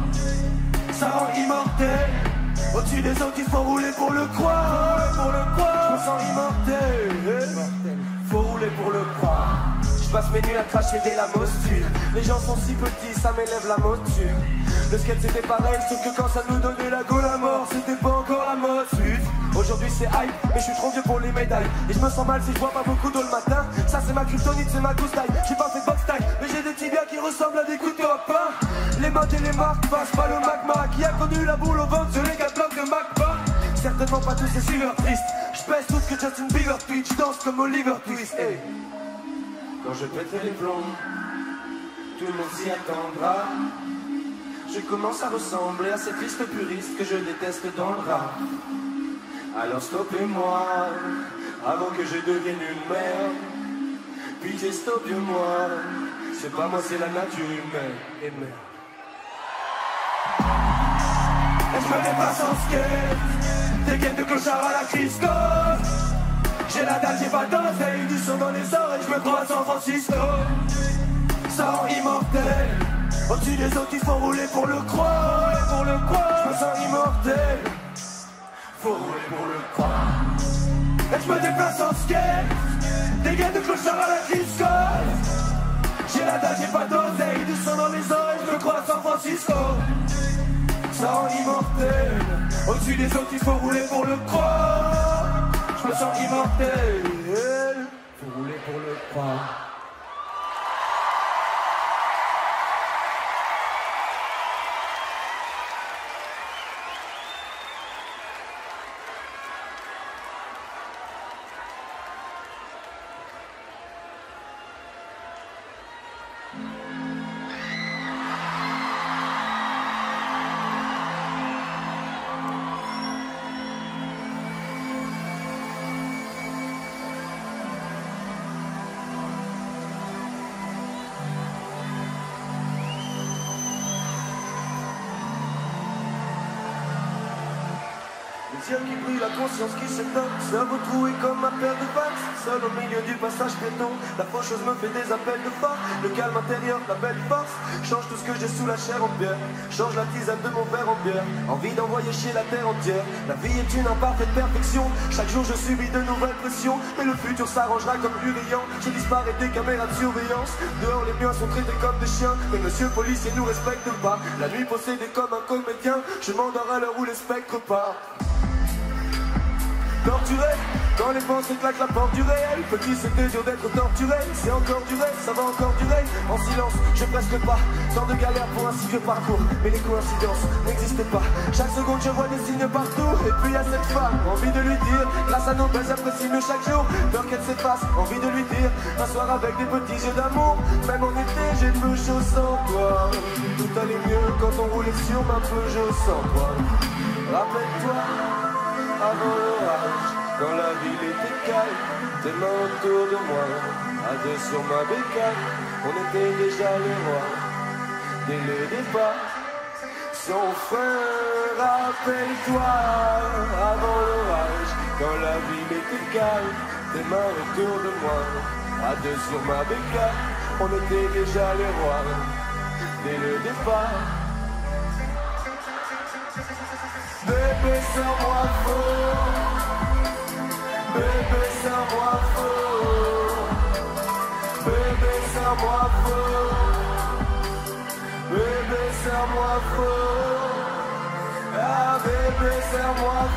Ça rend immortel, au-dessus des autres il faut rouler pour le croire. Je me sens immortel, faut rouler pour le croire. Je passe mes nuits à cracher des lamostures. Les gens sont si petits, ça m'élève la moture. Le skate c'était pareil, sauf que quand ça nous donnait la gaule à mort, c'était pas encore la mode. Aujourd'hui c'est hype, mais je suis trop vieux pour les médailles. Et je me sens mal si je bois pas beaucoup d'eau le matin. Ça c'est ma kryptonite, c'est ma gousse taille. J'ai pas fait box taille, mais j'ai des tibias qui ressemblent à des couteaux à pain. Les modes et les marques passent pas le magma. Qui a connu la boule au ventre sur les 4 blocs de Macba. Certainement pas tous ces suiveurs tristes. Je pèse tout ce que Justin Bieber tweet. Je danse comme Oliver Twist. Hey. Quand je pèterai les plombs, tout le monde s'y attendra. Je commence à ressembler à ces tristes puristes que je déteste dans le rap. Alors stoppez-moi, avant que je devienne une merde. Pitié, stoppez-moi, c'est pas moi, c'est la nature humaine. Et merde. Et je me dépasse en skate, des gaines de clochard à la Crisco. J'ai la dalle, j'ai pas d'oseille, du son dans les oreilles, je me crois à San Francisco. Ça rend immortel, au-dessus des autres il faut rouler pour le croire. Je me sens immortel, faut rouler pour le croire. Et je me déplace en skate, des gaines de clochard à la Crisco. J'ai la dalle, j'ai pas d'oseille, du son dans les oreilles, je me crois à San Francisco. Ça rend immortel, au-dessus des autres il faut rouler pour le croire. Je me sens immortel, faut rouler pour le croire. Les yeux qui brillent, la conscience qui s'éteint, cerveau troué comme ma paire de vagues. Seul au milieu du passage piéton, la faucheuse me fait des appels de phare. Le calme intérieur, la belle force, change tout ce que j'ai sous la chair en pierre. Change la tisane de mon verre en bière, envie d'envoyer chier la terre entière. La vie est une imparfaite perfection, chaque jour je subis de nouvelles pressions. Mais le futur s'arrangera comme hurlant, je disparais des caméras de surveillance. Dehors les miens sont traités comme des chiens, mais monsieur policier nous respecte pas. La nuit possédée comme un comédien, je m'endors à l'heure où les spectres partent. Torturé, quand les pensées claquent la porte du réel. Petit c'était dur d'être torturé, c'est encore duré, ça va encore durer. En silence, je presse le pas, tant de galères pour un si vieux parcours. Mais les coïncidences n'existent pas, chaque seconde je vois des signes partout. Et puis y a cette femme, envie de lui dire, grâce à nos belles j'apprécie mieux chaque jour. Peur qu'elle s'efface, envie de lui dire, un soir avec des petits yeux d'amour. Même en été j'ai peu chaud sans toi. Tout allait mieux quand on roulait sur ma Peugeot sans toi. Rappelle-toi, avant l'orage, quand la ville était calme, tes mains autour de moi, à deux sur ma bécane, on était déjà les rois, dès le départ, sans frein. Rappelle-toi, avant l'orage, quand la ville était calme, tes mains autour de moi, à deux sur ma bécane, on était déjà les rois, dès le départ. Bébé, serre-moi fort, bébé, serre-moi fort, bébé, serre-moi fort, bébé, serre-moi fort, ah bébé, serre-moi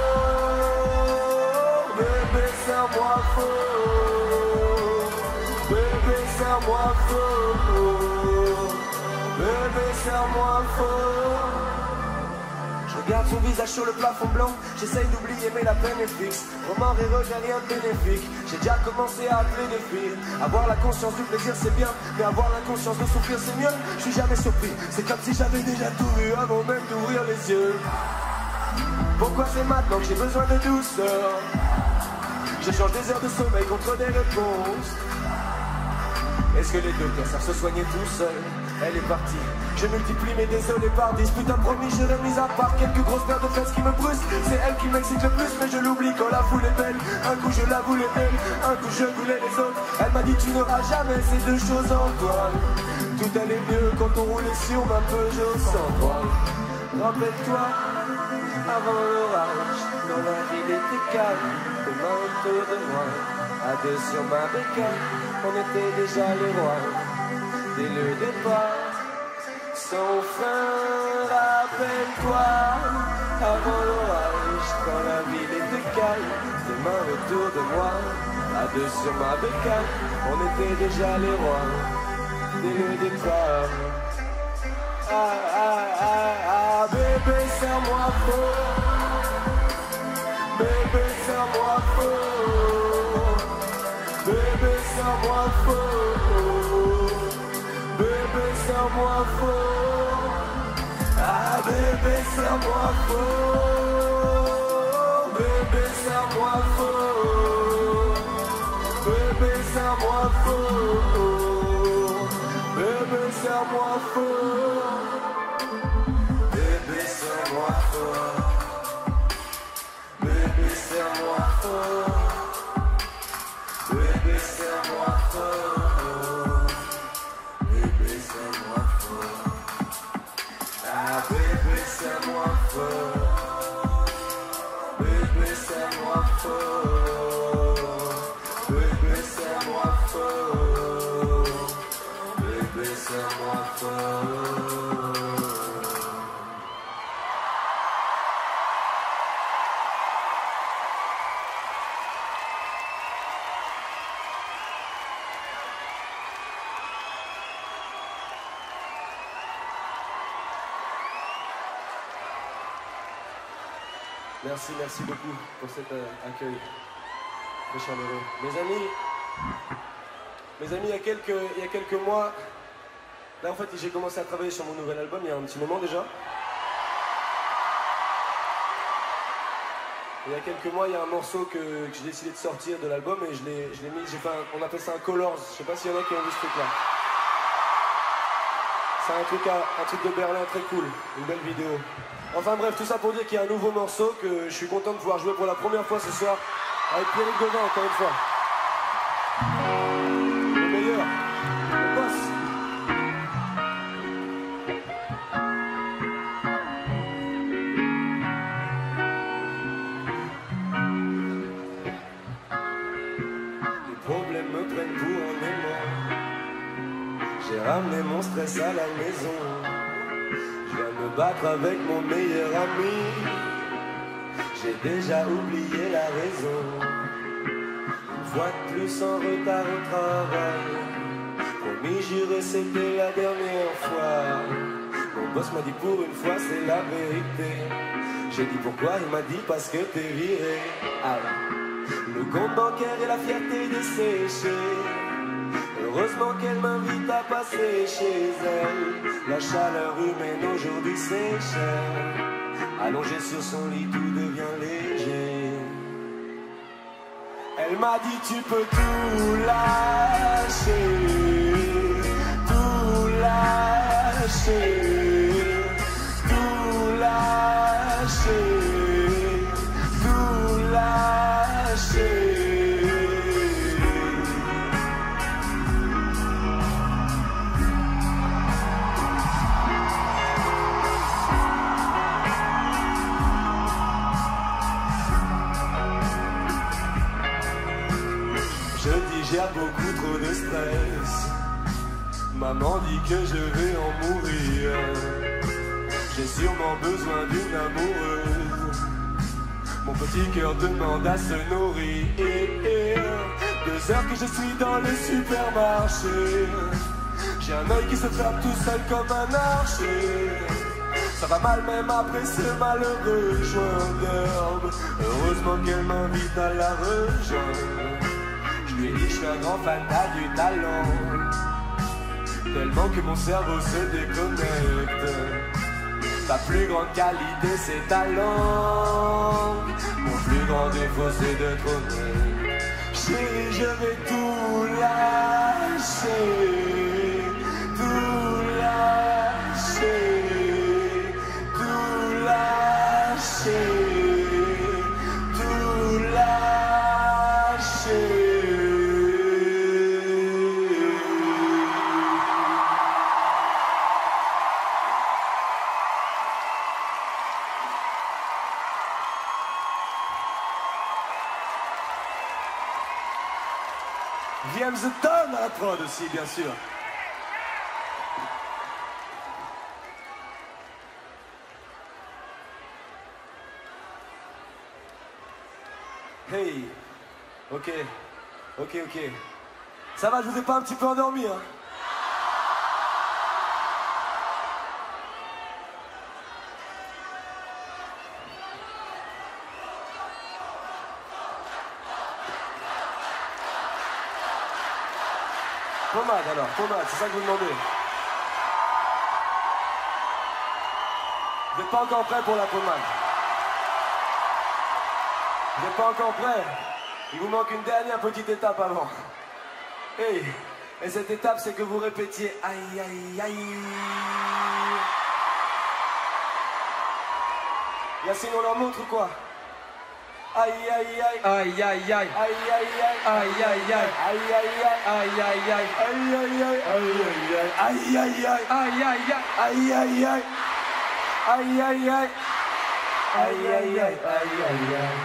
fort, bébé, serre-moi fort, bébé, serre-moi fort, bébé, serre-moi fort. Je garde son visage sur le plafond blanc, j'essaye d'oublier mais la peine est fixe. Remords et regret, rien de bénéfique. J'ai déjà commencé à appeler des filles. Avoir la conscience du plaisir c'est bien, mais avoir l'inconscience de souffrir c'est mieux. Je suis jamais surpris, c'est comme si j'avais déjà tout vu avant même d'ouvrir les yeux. Pourquoi c'est maintenant que j'ai besoin de douceur? J'échange des heures de sommeil contre des réponses. Est-ce que les docteurs savent se soigner tout seuls? Elle est partie, je multiplie mes désolés par 10. Putain promis j'aurais mis à part quelques grosses paires de fesses qui me bruisent. C'est elle qui m'excite le plus mais je l'oublie quand la foule est belle. Un coup je la voulais elle, un coup je voulais les autres. Elle m'a dit tu n'auras jamais ces deux choses en toi. Tout allait mieux quand on roulait sur ma Peugeot sans toi. Rappelle-toi, avant l'orage, quand la ville était calme, tes mains autour de moi, à deux sur ma bécane, on était déjà les rois. Dès le départ, sans fin, rappelle-toi, avant l'orage, quand la ville était calme, tes mains autour de moi, à deux sur ma bécane, on était déjà les rois, dès le départ. Ah, ah, ah, ah, bébé, serre-moi fort, bébé, serre-moi fort, bébé, serre-moi fort. Bébé, serre-moi fort, ah bébé, serre-moi fort, bébé, serre-moi fort, bébé, serre-moi fort, bébé, serre-moi fort, bébé, serre-moi fort, bébé, serre-moi fort, bébé, serre-moi fort. Ah bébé serre-moi fort, bébé serre-moi fort, bébé serre-moi fort, bébé serre-moi fort. Merci beaucoup pour cet accueil très chaleureux. Mes amis, il y a quelques mois, là en fait j'ai commencé à travailler sur mon nouvel album il y a un petit moment déjà. Il y a quelques mois, il y a un morceau que j'ai décidé de sortir de l'album et je l'ai mis, on appelle ça un Colors, je sais pas s'il y en a qui ont vu ce truc là. C'est un truc de Berlin très cool, une belle vidéo. Enfin bref, tout ça pour dire qu'il y a un nouveau morceau que je suis content de pouvoir jouer pour la première fois ce soir avec Pierrick Devin, encore une fois. Le meilleur, le boss. Les problèmes me prennent pour un aimant. J'ai ramené mon stress à la maison. Je viens me battre avec mon meilleur ami. J'ai déjà oublié la raison. Une fois de plus en retard au travail. Promis, juré, c'était la dernière fois. Mon boss m'a dit pour une fois c'est la vérité. J'ai dit pourquoi, il m'a dit parce que t'es viré. Aïe. Le compte bancaire et la fierté desséchée. Heureusement qu'elle m'invite à passer chez elle. La chaleur humaine aujourd'hui c'est cher. Allongée sur son lit tout devient léger. Elle m'a dit tu peux tout lâcher. Tout lâcher. Tout lâcher. Tout lâcher. J'ai beaucoup trop de stress. Maman dit que je vais en mourir. J'ai sûrement besoin d'une amoureuse. Mon petit cœur demande à se nourrir. 2 heures que je suis dans le supermarché. J'ai un œil qui se frappe tout seul comme un archer. Ça va mal même après ce malheureux joint d'herbe. Heureusement qu'elle m'invite à la rejoindre. Je lui ai dit je suis un grand fan, t'as du talent. Tellement que mon cerveau se déconnecte. Ta plus grande qualité c'est ta langue. Mon plus grand défaut c'est d'être honnête. Chérie, je vais tout lâcher. Tout lâcher. Tout lâcher. Tout lâcher. VM The Don à la prod aussi, bien sûr. Hey, ok. Ça va, je vous ai pas un petit peu endormi, hein? Pommade alors, pommade, c'est ça que vous demandez. Vous n'êtes pas encore prêt pour la pommade. Vous n'êtes pas encore prêt. Il vous manque une dernière petite étape avant. Hey, et cette étape c'est que vous répétiez aïe aïe aïe. Yacine, on leur montre ou quoi? Aïe aïe aïe.
Aïe aïe aïe.
Aïe aïe aïe.
Aïe aïe aïe.
Aïe aïe aïe.
Aïe aïe aïe.
Aïe aïe aïe. Aïe aïe aïe.
Aïe aïe aïe.
Aïe aïe aïe. Aïe aïe aïe. Aïe aïe aïe. Aïe aïe aïe.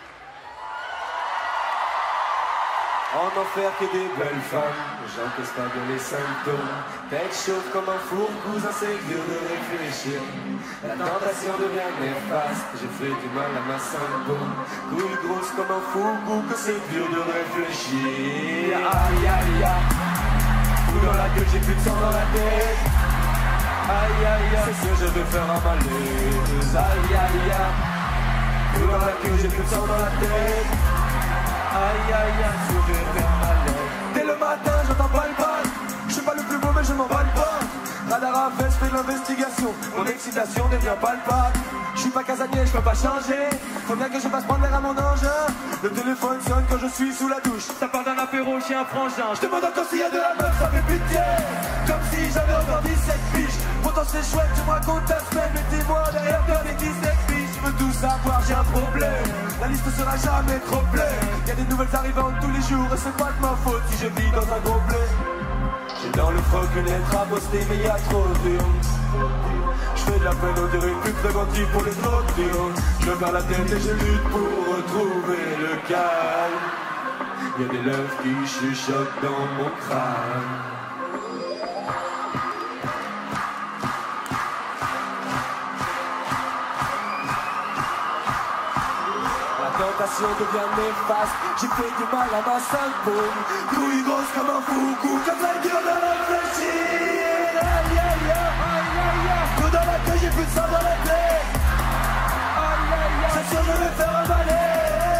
En enfer que des belles femmes, j'encaisse pas bien les symptômes. Tête chaude comme un four, cousin c'est dur de réfléchir. La tentation devient néfaste, j'ai fait du mal à ma symptôme. Couille grosse comme un fourgou, que c'est dur de réfléchir. Aïe aïe aïe, tout dans la gueule, j'ai plus de sang dans la tête. Aïe aïe aïe, c'est sûr je vais faire un malaise. Aïe aïe aïe, tout dans la gueule, j'ai plus de sang dans la tête. Aïe aïe aïe, je vais faire mal. Dès le matin, j'entends pas le bal. Je suis pas le plus beau, mais je m'emballe pas. Radar à veste, fais de l'investigation. Mon excitation devient palpable. Je suis pas casanier, je peux pas changer. Faut bien que je fasse prendre l'air à mon engin. Le téléphone sonne quand je suis sous la douche.
Ça part d'un apéro chez un frangin.
Je demande encore s'il y a de la meuf, ça fait pitié. Comme si j'avais encore 17 piges. Pourtant c'est chouette, tu me racontes ta semaine. Mettez-moi derrière toi des 17 piges. Je veux tout savoir, j'ai un problème. La liste sera jamais trop pleine. Y'a des nouvelles arrivantes tous les jours. Et c'est pas de ma faute si je vis dans un complet. J'ai dans le froc une lettre à poster, mais y'a trop d'urnes. Je fais de la peine, on dirait une pub préventive pour les drogues. Je perds la tête et je lutte pour retrouver le calme. Y'a des lèvres qui chuchotent dans mon crâne. La tentation devient néfaste. J'ai fait du mal à ma sainte paume. Couille grosse comme un fou, coup comme la gueule de réfléchir. Aïe aïe aïe. Tout dans la queue, j'ai plus de sang dans la tête. C'est sûr je vais faire avaler.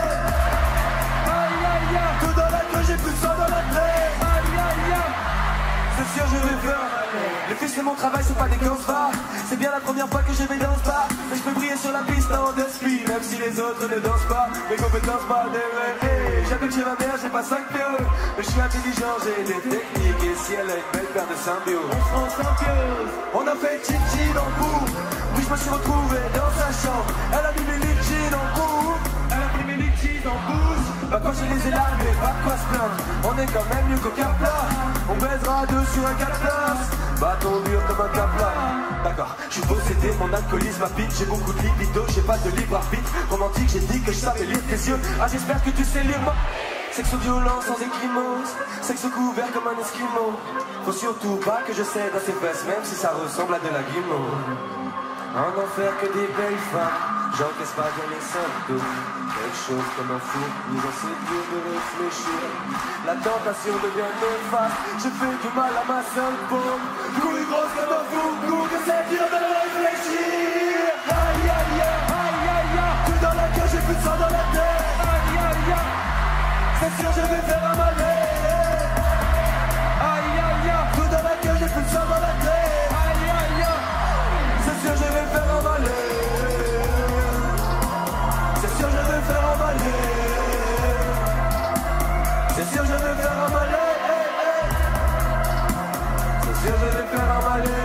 Tout dans la queue, j'ai plus de sang dans la tête. C'est sûr je vais faire avaler. Les filles c'est mon travail, c'est pas des canvas. C'est bien la première fois que je vais dans ce bar. Mais je peux briller sur la piste en deux speed. Même si les autres ne dansent pas. Mes compétences parlent des vrais. Hey, j'habite chez ma mère, j'ai pas 5 PE. Mais je suis intelligent, j'ai des techniques. Et si elle a une belle paire de symbiose, on se rend symbiose. On a fait chichi dans le bout. Puis je me suis retrouvé dans sa chambre. Elle a mis mes litchis dans le bout. Elle a mis mes litchis dans le bouche. Bah quand j'ai les ai largués, pas de quoi se plaindre. On est quand même mieux qu'au Capla. On baisera deux sur un 4 places. Bâton dur comme un Capla. D'accord, je suis possédé, mon alcoolisme a pique. J'ai beaucoup de libido, j'ai pas de libre arbitre. Romantique, j'ai dit que je savais lire tes yeux. Ah j'espère que tu sais lire moi. Sexe violent sans équimose. Sexe couvert comme un esquimau. Faut surtout pas que je cède à ses fesses, même si ça ressemble à de la guimauve. En enfer que des belles femmes. J'encaisse pas bien les symptômes. Quelque chose comme un fou, nous en c'est dur de réfléchir. La tentation devient néfaste. Je fais du mal à ma seule paume. Couille grosse comme un fou, que c'est dur de réfléchir. Aïe aïe aïe. Tout dans la queue, j'ai plus de sang dans la tête. Aïe aïe aïe. C'est sûr je vais faire avaler. Aïe aïe aïe. Tout dans la queue, j'ai plus de sang dans la tête. Aïe aïe aïe. C'est sûr je vais faire avaler. C'est sûr je vais faire avaler. C'est sûr je vais faire avaler. C'est sûr je vais faire avaler.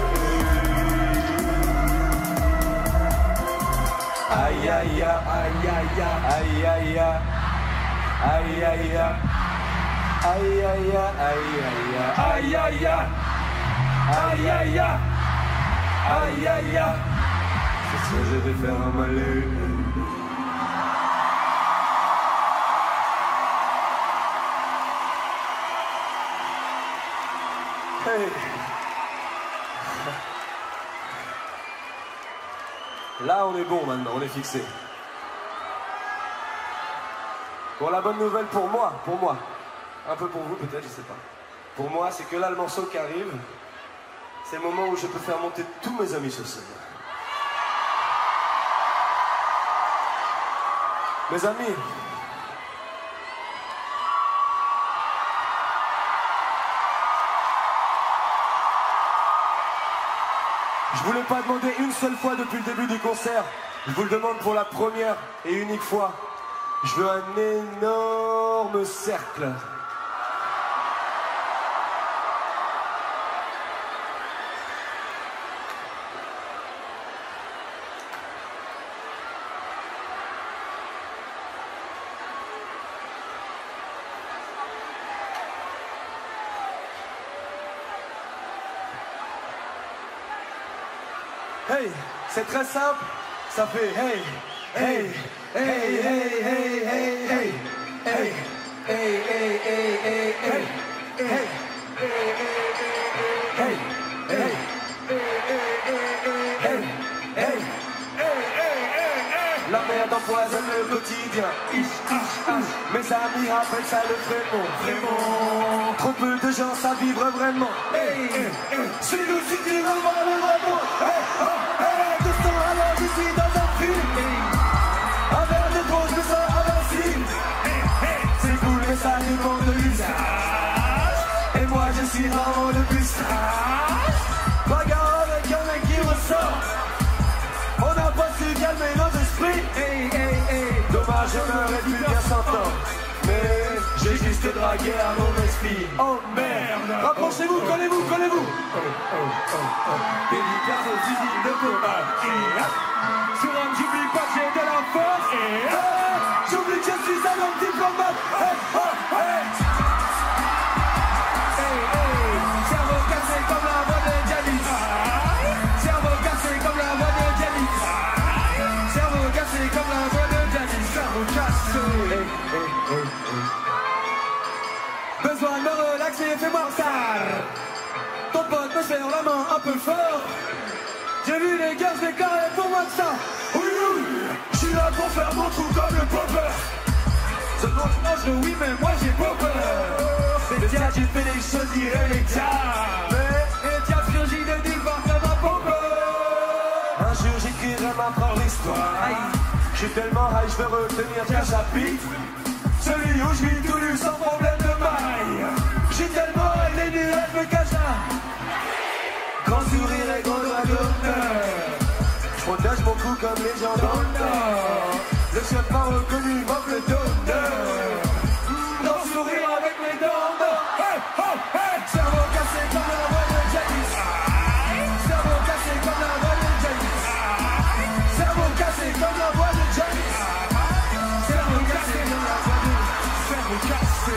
Aïe aïe aïe aïe aïe aïe aïe aïe aïe aïe aïe aïe aïe aïe aïe aïe aïe. C'est sûr je vais faire avaler. Hey. Là on est bon maintenant, on est fixé. Bon la bonne nouvelle pour moi, un peu pour vous peut-être, je sais pas. Pour moi c'est que là le morceau qui arrive, c'est le moment où je peux faire monter tous mes amis sur scène. Mes amis, je vous l'ai pas demandé une seule fois depuis le début du concert. Je vous le demande pour la première et unique fois. Je veux un énorme cercle. Hey, c'est très simple, ça fait hey, hey, hey, hey, hey, hey, hey, hey, hey, hey, hey, hey, hey, hey, la merde empoisonne le quotidien. Mes amis rappellent ça le Frémont. Trop peu de gens savent vivre vraiment. Suis-nous si tu veux voir le vrai mot. Hey, 200 à l'heure ici dans un film. Un verre de trop, je me sens invincible. C'est cool mais ça dépend de l'usage. Et moi je suis vraiment le plus sage. Bagarre avec un mec qui ressort. On n'a pas su j'aimerais plus bien s'entendre. Mais j'ai juste dragué la mauvaise fille. Oh merde. Rapprochez-vous, collez-vous, collez-vous.
Dédicace aux usines de Copain. Sur un j'oublie pas que j'ai de la force.
J'oublie que je suis un homme diplomate.
Cerveau cassé comme la voix de Janis. Cerveau cassé comme la voix de Janis. Cerveau cassé comme la voix de Janis. Cerveau cassé.
Besoin de me relaxer, fais-moi ça. Ton pote me serre la main un peu fort. J'ai vu les gars se déclarer pour moi de ça. Oui, oui, je suis là pour faire mon trou comme le popper.
Seulement je mange oui, mais moi j'ai pas peur. Mais tiens, j'ai fait les choses irrémédiables.
Mais
et tiens, surgit de département popper.
un jour j'écrirai ma propre histoire. Je suis tellement high, je veux retenir qu'un chapitre. Celui où je vis tout nu sans problème de maille. J'ai tellement les nuages me cachent là. Grand sourire et gros doigt d'honneur. Je protège mon cou comme les gens dans le nord. Le chef pas reconnu manque le d'honneur. Grand sourire avec mes dents d'or. Hey, oh, hey. Cerveau cassé comme la voix de Janis. Cerveau cassé comme la voix de Janis. Cerveau cassé comme la voix de Janis. Cerveau cassé comme la voix de cerveau cassé.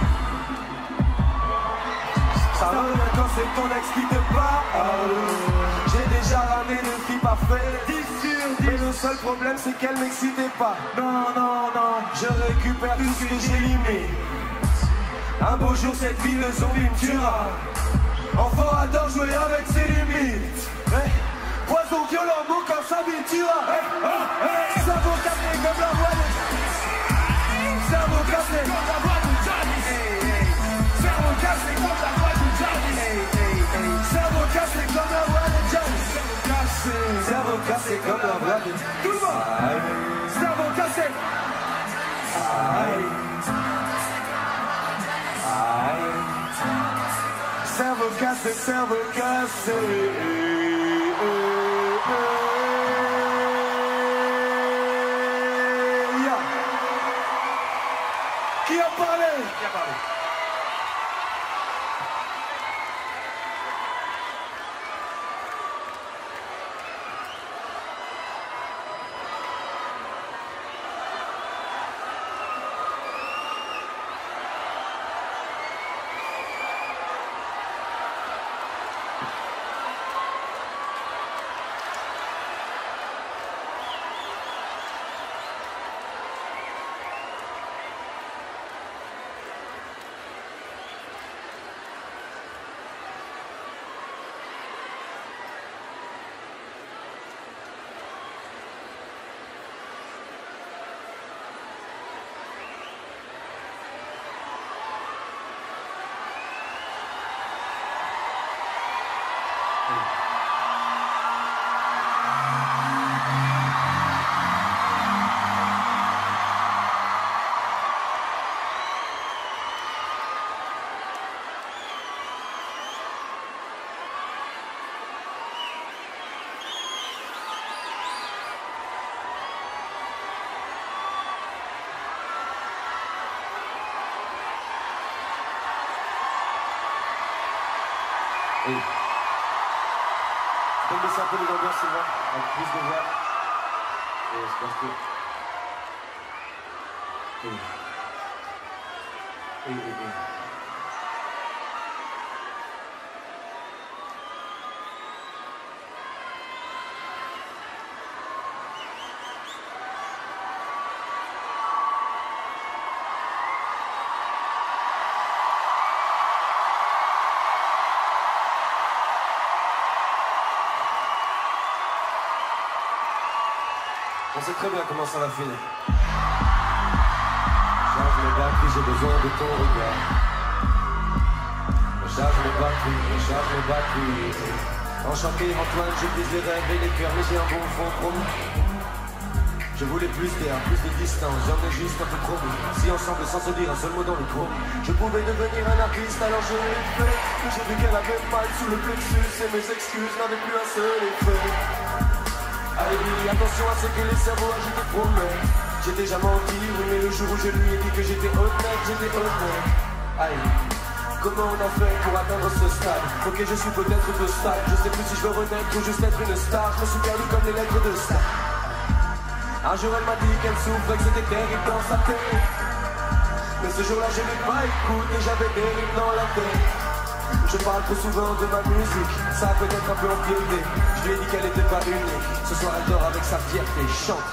Ça revient quand c'est ton ex qui te parle. J'ai déjà ramené une fille parfaite. 10 sur 10. Mais le seul problème c'est qu'elle m'excitait pas. Non, non, non. Je récupère tout ce que j'élimine. Un beau jour cette vie le zombie me tuera. Enfant adore jouer avec ses limites. Hey. Poison violent, mon corps s'habituera. Hey, oh, hey. Cerveau cassé comme la voix de cerveau cassé comme la voix de Janis. Hey, hey. Cerveau cassé comme la voix de Janis. Hey, hey, hey. Cerveau cassé comme la voix de Janis. Cerveau cassé comme la voix de tout le monde. Cerveau cassé. Cerveau cassé, cerveau cassé. Yeah. Qui a parlé? Qui a parlé?
Et donc baisser un peu les ambiances, c'est bon, avec plus de voix. Et c'est parce que... On sait très bien comment ça va finir. Charge mes batteries, j'ai besoin de ton regard. Recharge mes batteries, recharge mes batteries. Enchanté Antoine, j'ai brisé les rêves et les cœurs, mais j'ai un bon fond promis. Je voulais plus d'air, plus de distance, j'en ai juste un peu trop mis. Si ensemble, sans se dire un seul mot dans le cours, je pouvais devenir un artiste, alors je l'ai fait. Mais j'ai vu qu'elle avait mal sous le plexus et mes excuses n'avaient plus un seul effet. Allez, attention à ce que les cerveaux agitent promettent. j'ai déjà menti, oui mais le jour où je lui ai dit que j'étais honnête, Aïe, comment on a fait pour atteindre ce stade? Ok, je suis peut-être de stade, je sais plus si je veux renaître ou juste être une star. Je me suis perdu comme les lettres de ça. Un jour elle m'a dit qu'elle souffrait, que c'était terrible dans sa tête. Mais ce jour-là je n'ai pas écouté, j'avais des rimes dans la tête. Je parle trop souvent de ma musique, ça a peut-être un peu empiété. Je lui ai dit qu'elle était pas unique, ce soir elle dort avec sa fierté, chante.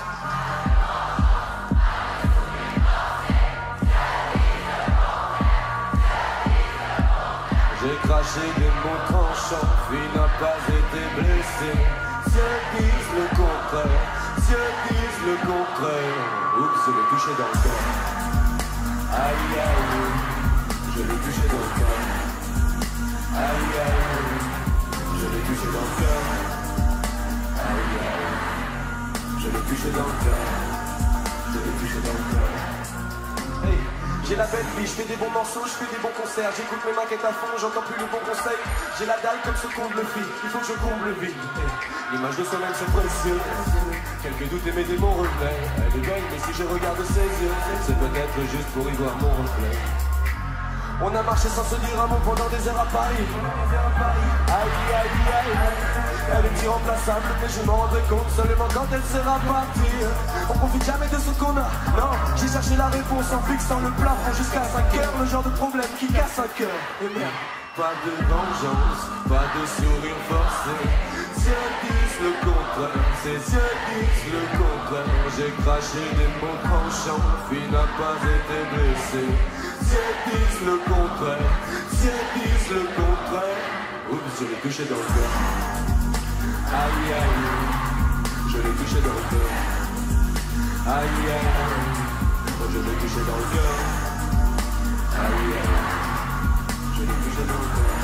J'ai craché des mots tranchants, fille n'a pas été blessée. Ceux disent le contraire, ceux disent le contraire. Oups, je l'ai touché dans le cœur. Aïe aïe, je l'ai touché dans le cœur. Aïe aïe, je l'ai touché dans le cœur. Aïe aïe, je l'ai touché dans le cœur. Je l'ai touché dans le cœur. Hey, j'ai la belle vie, je fais des bons morceaux, je fais des bons concerts. J'écoute mes maquettes à fond, j'entends plus le bon conseil. J'ai la dalle comme ce comble le fit, il faut que je comble le vide. L'image de soi-même c'est précieux. Quelques doutes et mes démons revenaient. Elle est belle mais si je regarde ses yeux, c'est peut-être juste pour y voir mon reflet. On a marché sans se dire un mot pendant des heures à Paris. Aïe aïe aïe, elle est irremplaçable mais je m'en rendrai compte seulement quand elle sera partie. On profite jamais de ce qu'on a, non. J'ai cherché la réponse en fixant le plafond jusqu'à 5 heures. Le genre de problème qui casse un cœur. Et merde, pas de vengeance, pas de sourire forcé. Cieux disent le contraire, ces yeux disent le contraire. J'ai craché des mots tranchants, fille n'a pas été blessée. Cieux disent le contraire, cieux disent le contraire. Oups, je l'ai touché dans le cœur. Aïe aïe, je l'ai touché dans le cœur. Aïe aïe, je l'ai touché dans le cœur. Aïe aïe, je l'ai touché dans le cœur.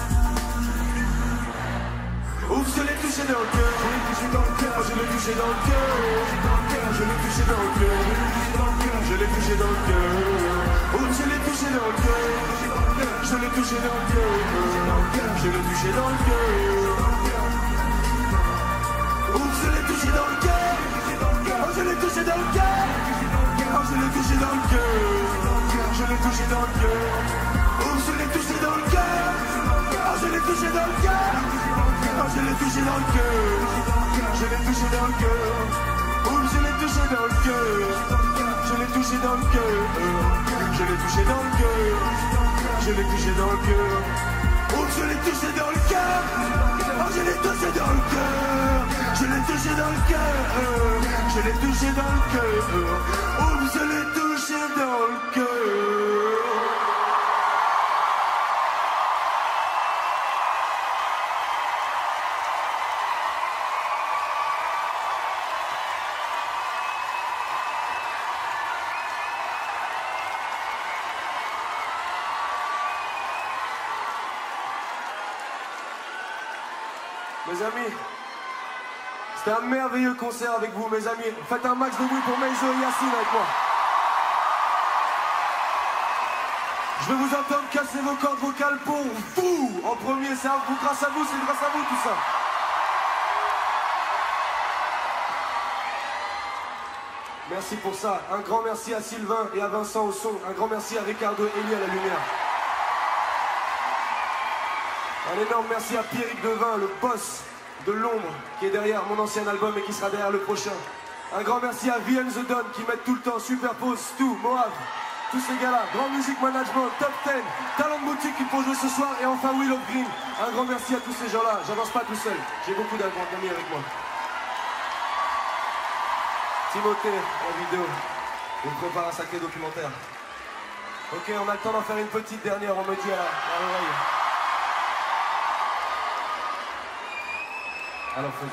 Ouf, je l'ai touché dans le cœur, je l'ai touché dans le cœur, je l'ai touché dans le cœur, je l'ai touché dans le cœur, je l'ai touché dans le cœur. Ouf, je l'ai touché dans le cœur, je l'ai touché dans le cœur, je l'ai touché dans le cœur. Ouf, je l'ai touché dans le cœur, oh je l'ai touché dans le cœur, oh je l'ai touché dans le cœur, je l'ai touché dans le cœur. Ouf, je l'ai touché dans le cœur, oh je l'ai touché dans le cœur. Je l'ai touché dans le cœur, je l'ai touché dans le cœur. Oups, je l'ai touché dans le cœur, je l'ai touché dans le cœur, je l'ai touché dans le cœur, je l'ai touché dans le cœur. Oups, je l'ai touché dans le cœur, oh je l'ai touché dans le cœur, je l'ai touché dans le cœur, je l'ai touché dans le cœur. Oups, je l'ai touché dans le cœur. Mes amis, c'était un merveilleux concert avec vous, mes amis. Faites un max de bruit pour Meizo et Yacine avec moi. Je vais vous entendre casser vos cordes vocales pour vous. En premier, c'est grâce à vous, c'est grâce à vous tout ça. Merci pour ça. Un grand merci à Sylvain et à Vincent au son. Un grand merci à Ricardo et Elie à la lumière. Un énorme merci à Pierrick Devin, le boss de l'ombre, qui est derrière mon ancien album et qui sera derrière le prochain. Un grand merci à VM The Don qui m'aide tout le temps, Superpose, Stu, Moab, tous ces gars-là. Grand Music Management, Top 10, Talent de Boutique qui font jouer ce soir et enfin Will of Green. Un grand merci à tous ces gens-là. J'avance pas tout seul, j'ai beaucoup d'amis avec moi. Timothée en vidéo, il me prépare un sacré documentaire. Ok, on a le temps d'en faire une petite dernière, on me dit à l'oreille. Alors faisons.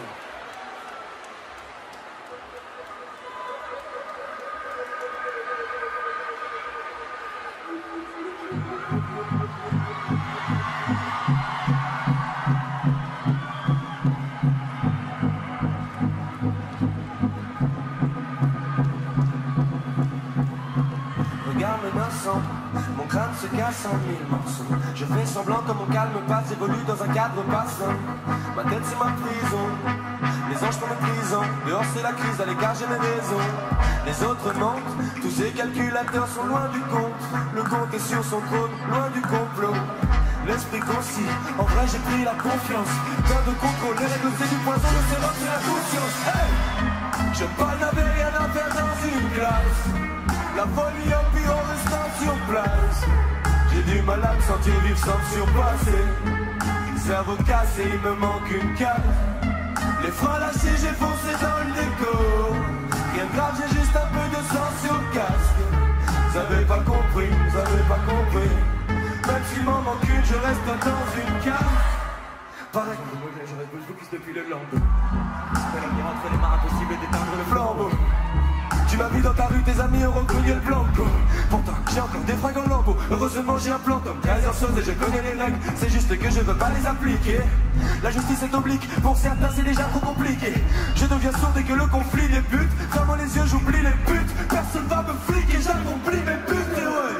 Regarde-moi ensemble, mon crâne se casse en mille morceaux. Je fais semblant que mon calme passe, évolue dans un cadre passant. Ma tête c'est ma prison, les anges sont mes prisons. Dehors c'est la crise, à l'écart j'ai mes raisons. les autres mentent. Tous ces calculateurs sont loin du compte. Le compte est sur son trône, loin du complot. L'esprit concis, en vrai j'ai pris la confiance. Peur de contrôle, les règles c'est du poison, le cerveau c'est la conscience. Hey, je parle n'avais rien à faire dans une classe. La folie en pire en restant sur place. J'ai du mal à me sentir vivre sans me surpasser. Cerveau cassé, il me manque une case. Les freins lâchés, j'ai foncé dans le décor. Rien de grave, j'ai juste un peu de sang sur le casque. Vous avez pas compris, vous avez pas compris. Même s'il m'en manque une, je reste dans une case. Pareil, j'aurais besoin plus depuis le lendemain. C'est l'avenir entre les mains, impossible d'éteindre le flambeau. Tu m'as vu dans ta rue, tes amis ont reconnu le blanco. Pourtant, j'ai encore des fringues en lambeaux. Heureusement, j'ai un plan comme 13 choses et je connais les règles. C'est juste que je veux pas les appliquer. La justice est oblique, pour certains c'est déjà trop compliqué. Je deviens sourd dès que le conflit débute. Ferme les yeux, j'oublie les buts. Personne va me fliquer, j'accomplis mes buts, et ouais.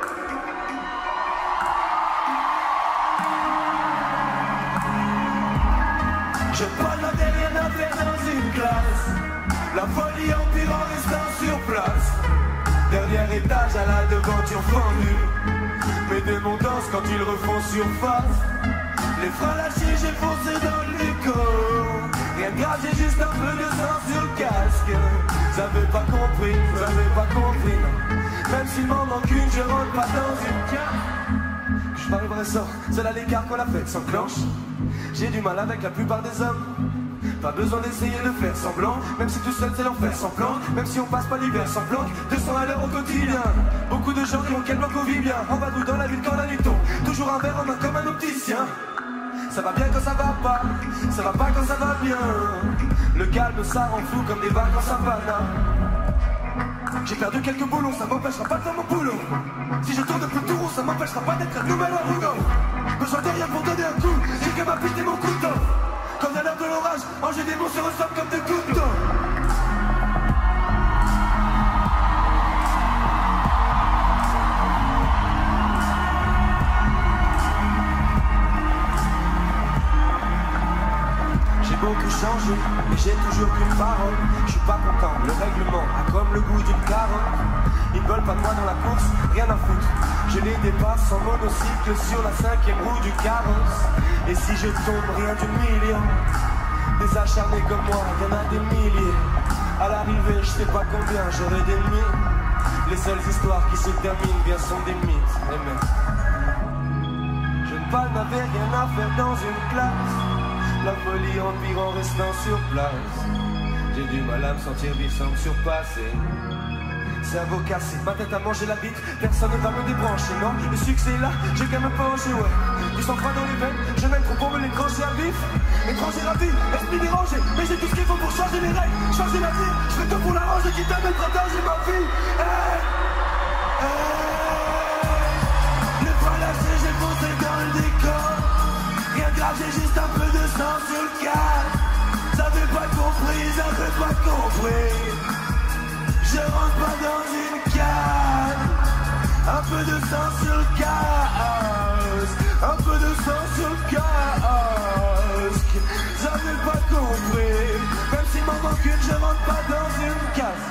Je parle n'avais rien à faire dans une classe. La folie empire en restant sur place. Dernier étage à la devanture fendue. Mes démons dansent quand ils refont surface. Les freins lâchés, j'ai foncé dans le décor. Rien de grave, j'ai juste un peu de sang sur le casque. Vous avez pas compris, vous avez pas compris, non. Même s'il m'en manque une, je rentre pas dans une case. Je m'arriverai sort, c'est là l'écart quand la fête s'enclenche. J'ai du mal avec la plupart des hommes. Pas besoin d'essayer de faire semblant. Même si tout seul c'est l'enfer sans plan. Même si on passe pas l'hiver sans planque. 200 à l'heure au quotidien. Beaucoup de gens qui ont quel bloc on vit bien. En vadrouille dans la ville quand la nuit tombe. Toujours un verre en main comme un opticien. Ça va bien quand ça va pas. Ça va pas quand ça va bien. Le calme ça rend fou comme des vacances à Havana. J'ai perdu quelques boulons, ça m'empêchera pas de faire mon boulot. Si je tourne plus tout rond, ça m'empêchera pas d'être un nouvel Arugo. Besoin de rien pour donner un coup. J'ai que ma piste et mon couteau. Quand vient l'heure de l'orage, Angers des mots se ressemblent comme des couteaux. J'ai beaucoup changé, mais j'ai toujours qu'une parole. Je suis pas content, le règlement a comme le goût d'une carotte. Ils veulent pas de moi dans la course, rien à foutre. Je les dépasse en monocycle sur la 5e roue du carrosse. Et si je tombe, rien d'une million. Des acharnés comme moi, y'en a des milliers. À l'arrivée, je sais pas combien j'aurai d'ennemis. Les seules histoires qui se terminent bien sont des mythes. Et même, je ne parle, n'avais rien à faire dans une classe. La folie empire en restant sur place. J'ai du mal à me sentir vivre sans me surpasser. Cerveau cassé, ma tête a mangé la bite. Personne ne va me débrancher, non. Le succès est là, j'ai qu'à me pencher, ouais. Du sang-froid dans les veines, je m'aime trop pour me les trancher à vif. Étranger ravi, esprit dérangé. Mais j'ai tout ce qu'il faut pour changer les règles, changer la vie. Je fais tout pour l'arranger, quitte à mettre en danger ma vie. Hey, hey. Les bras lâchés, j'ai foncé dans le décor. Rien de grave, j'ai juste un peu de sang sur le cadre. J'avais pas compris, j'avais pas compris. Je rentre pas dans une case. Un peu de sang sur le casque. Un peu de sang sur le casque. J'avais pas compris. Même s'il m'en manque une, je rentre pas dans une case.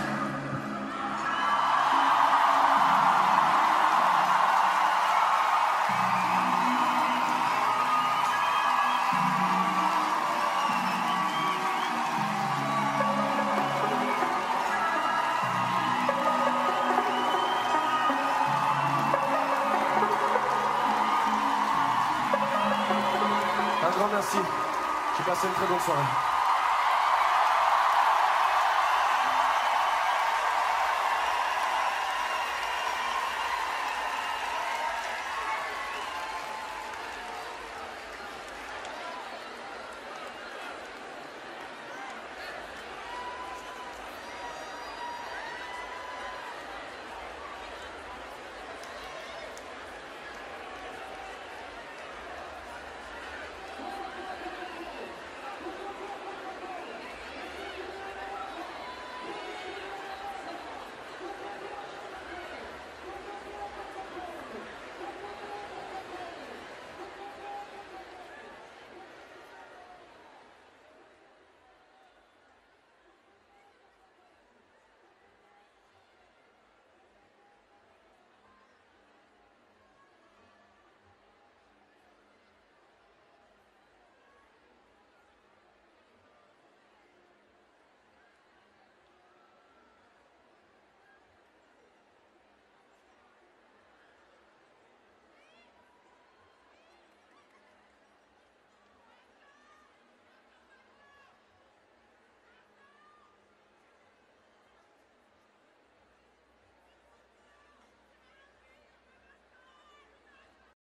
Un grand merci. J'ai passé une très bonne soirée.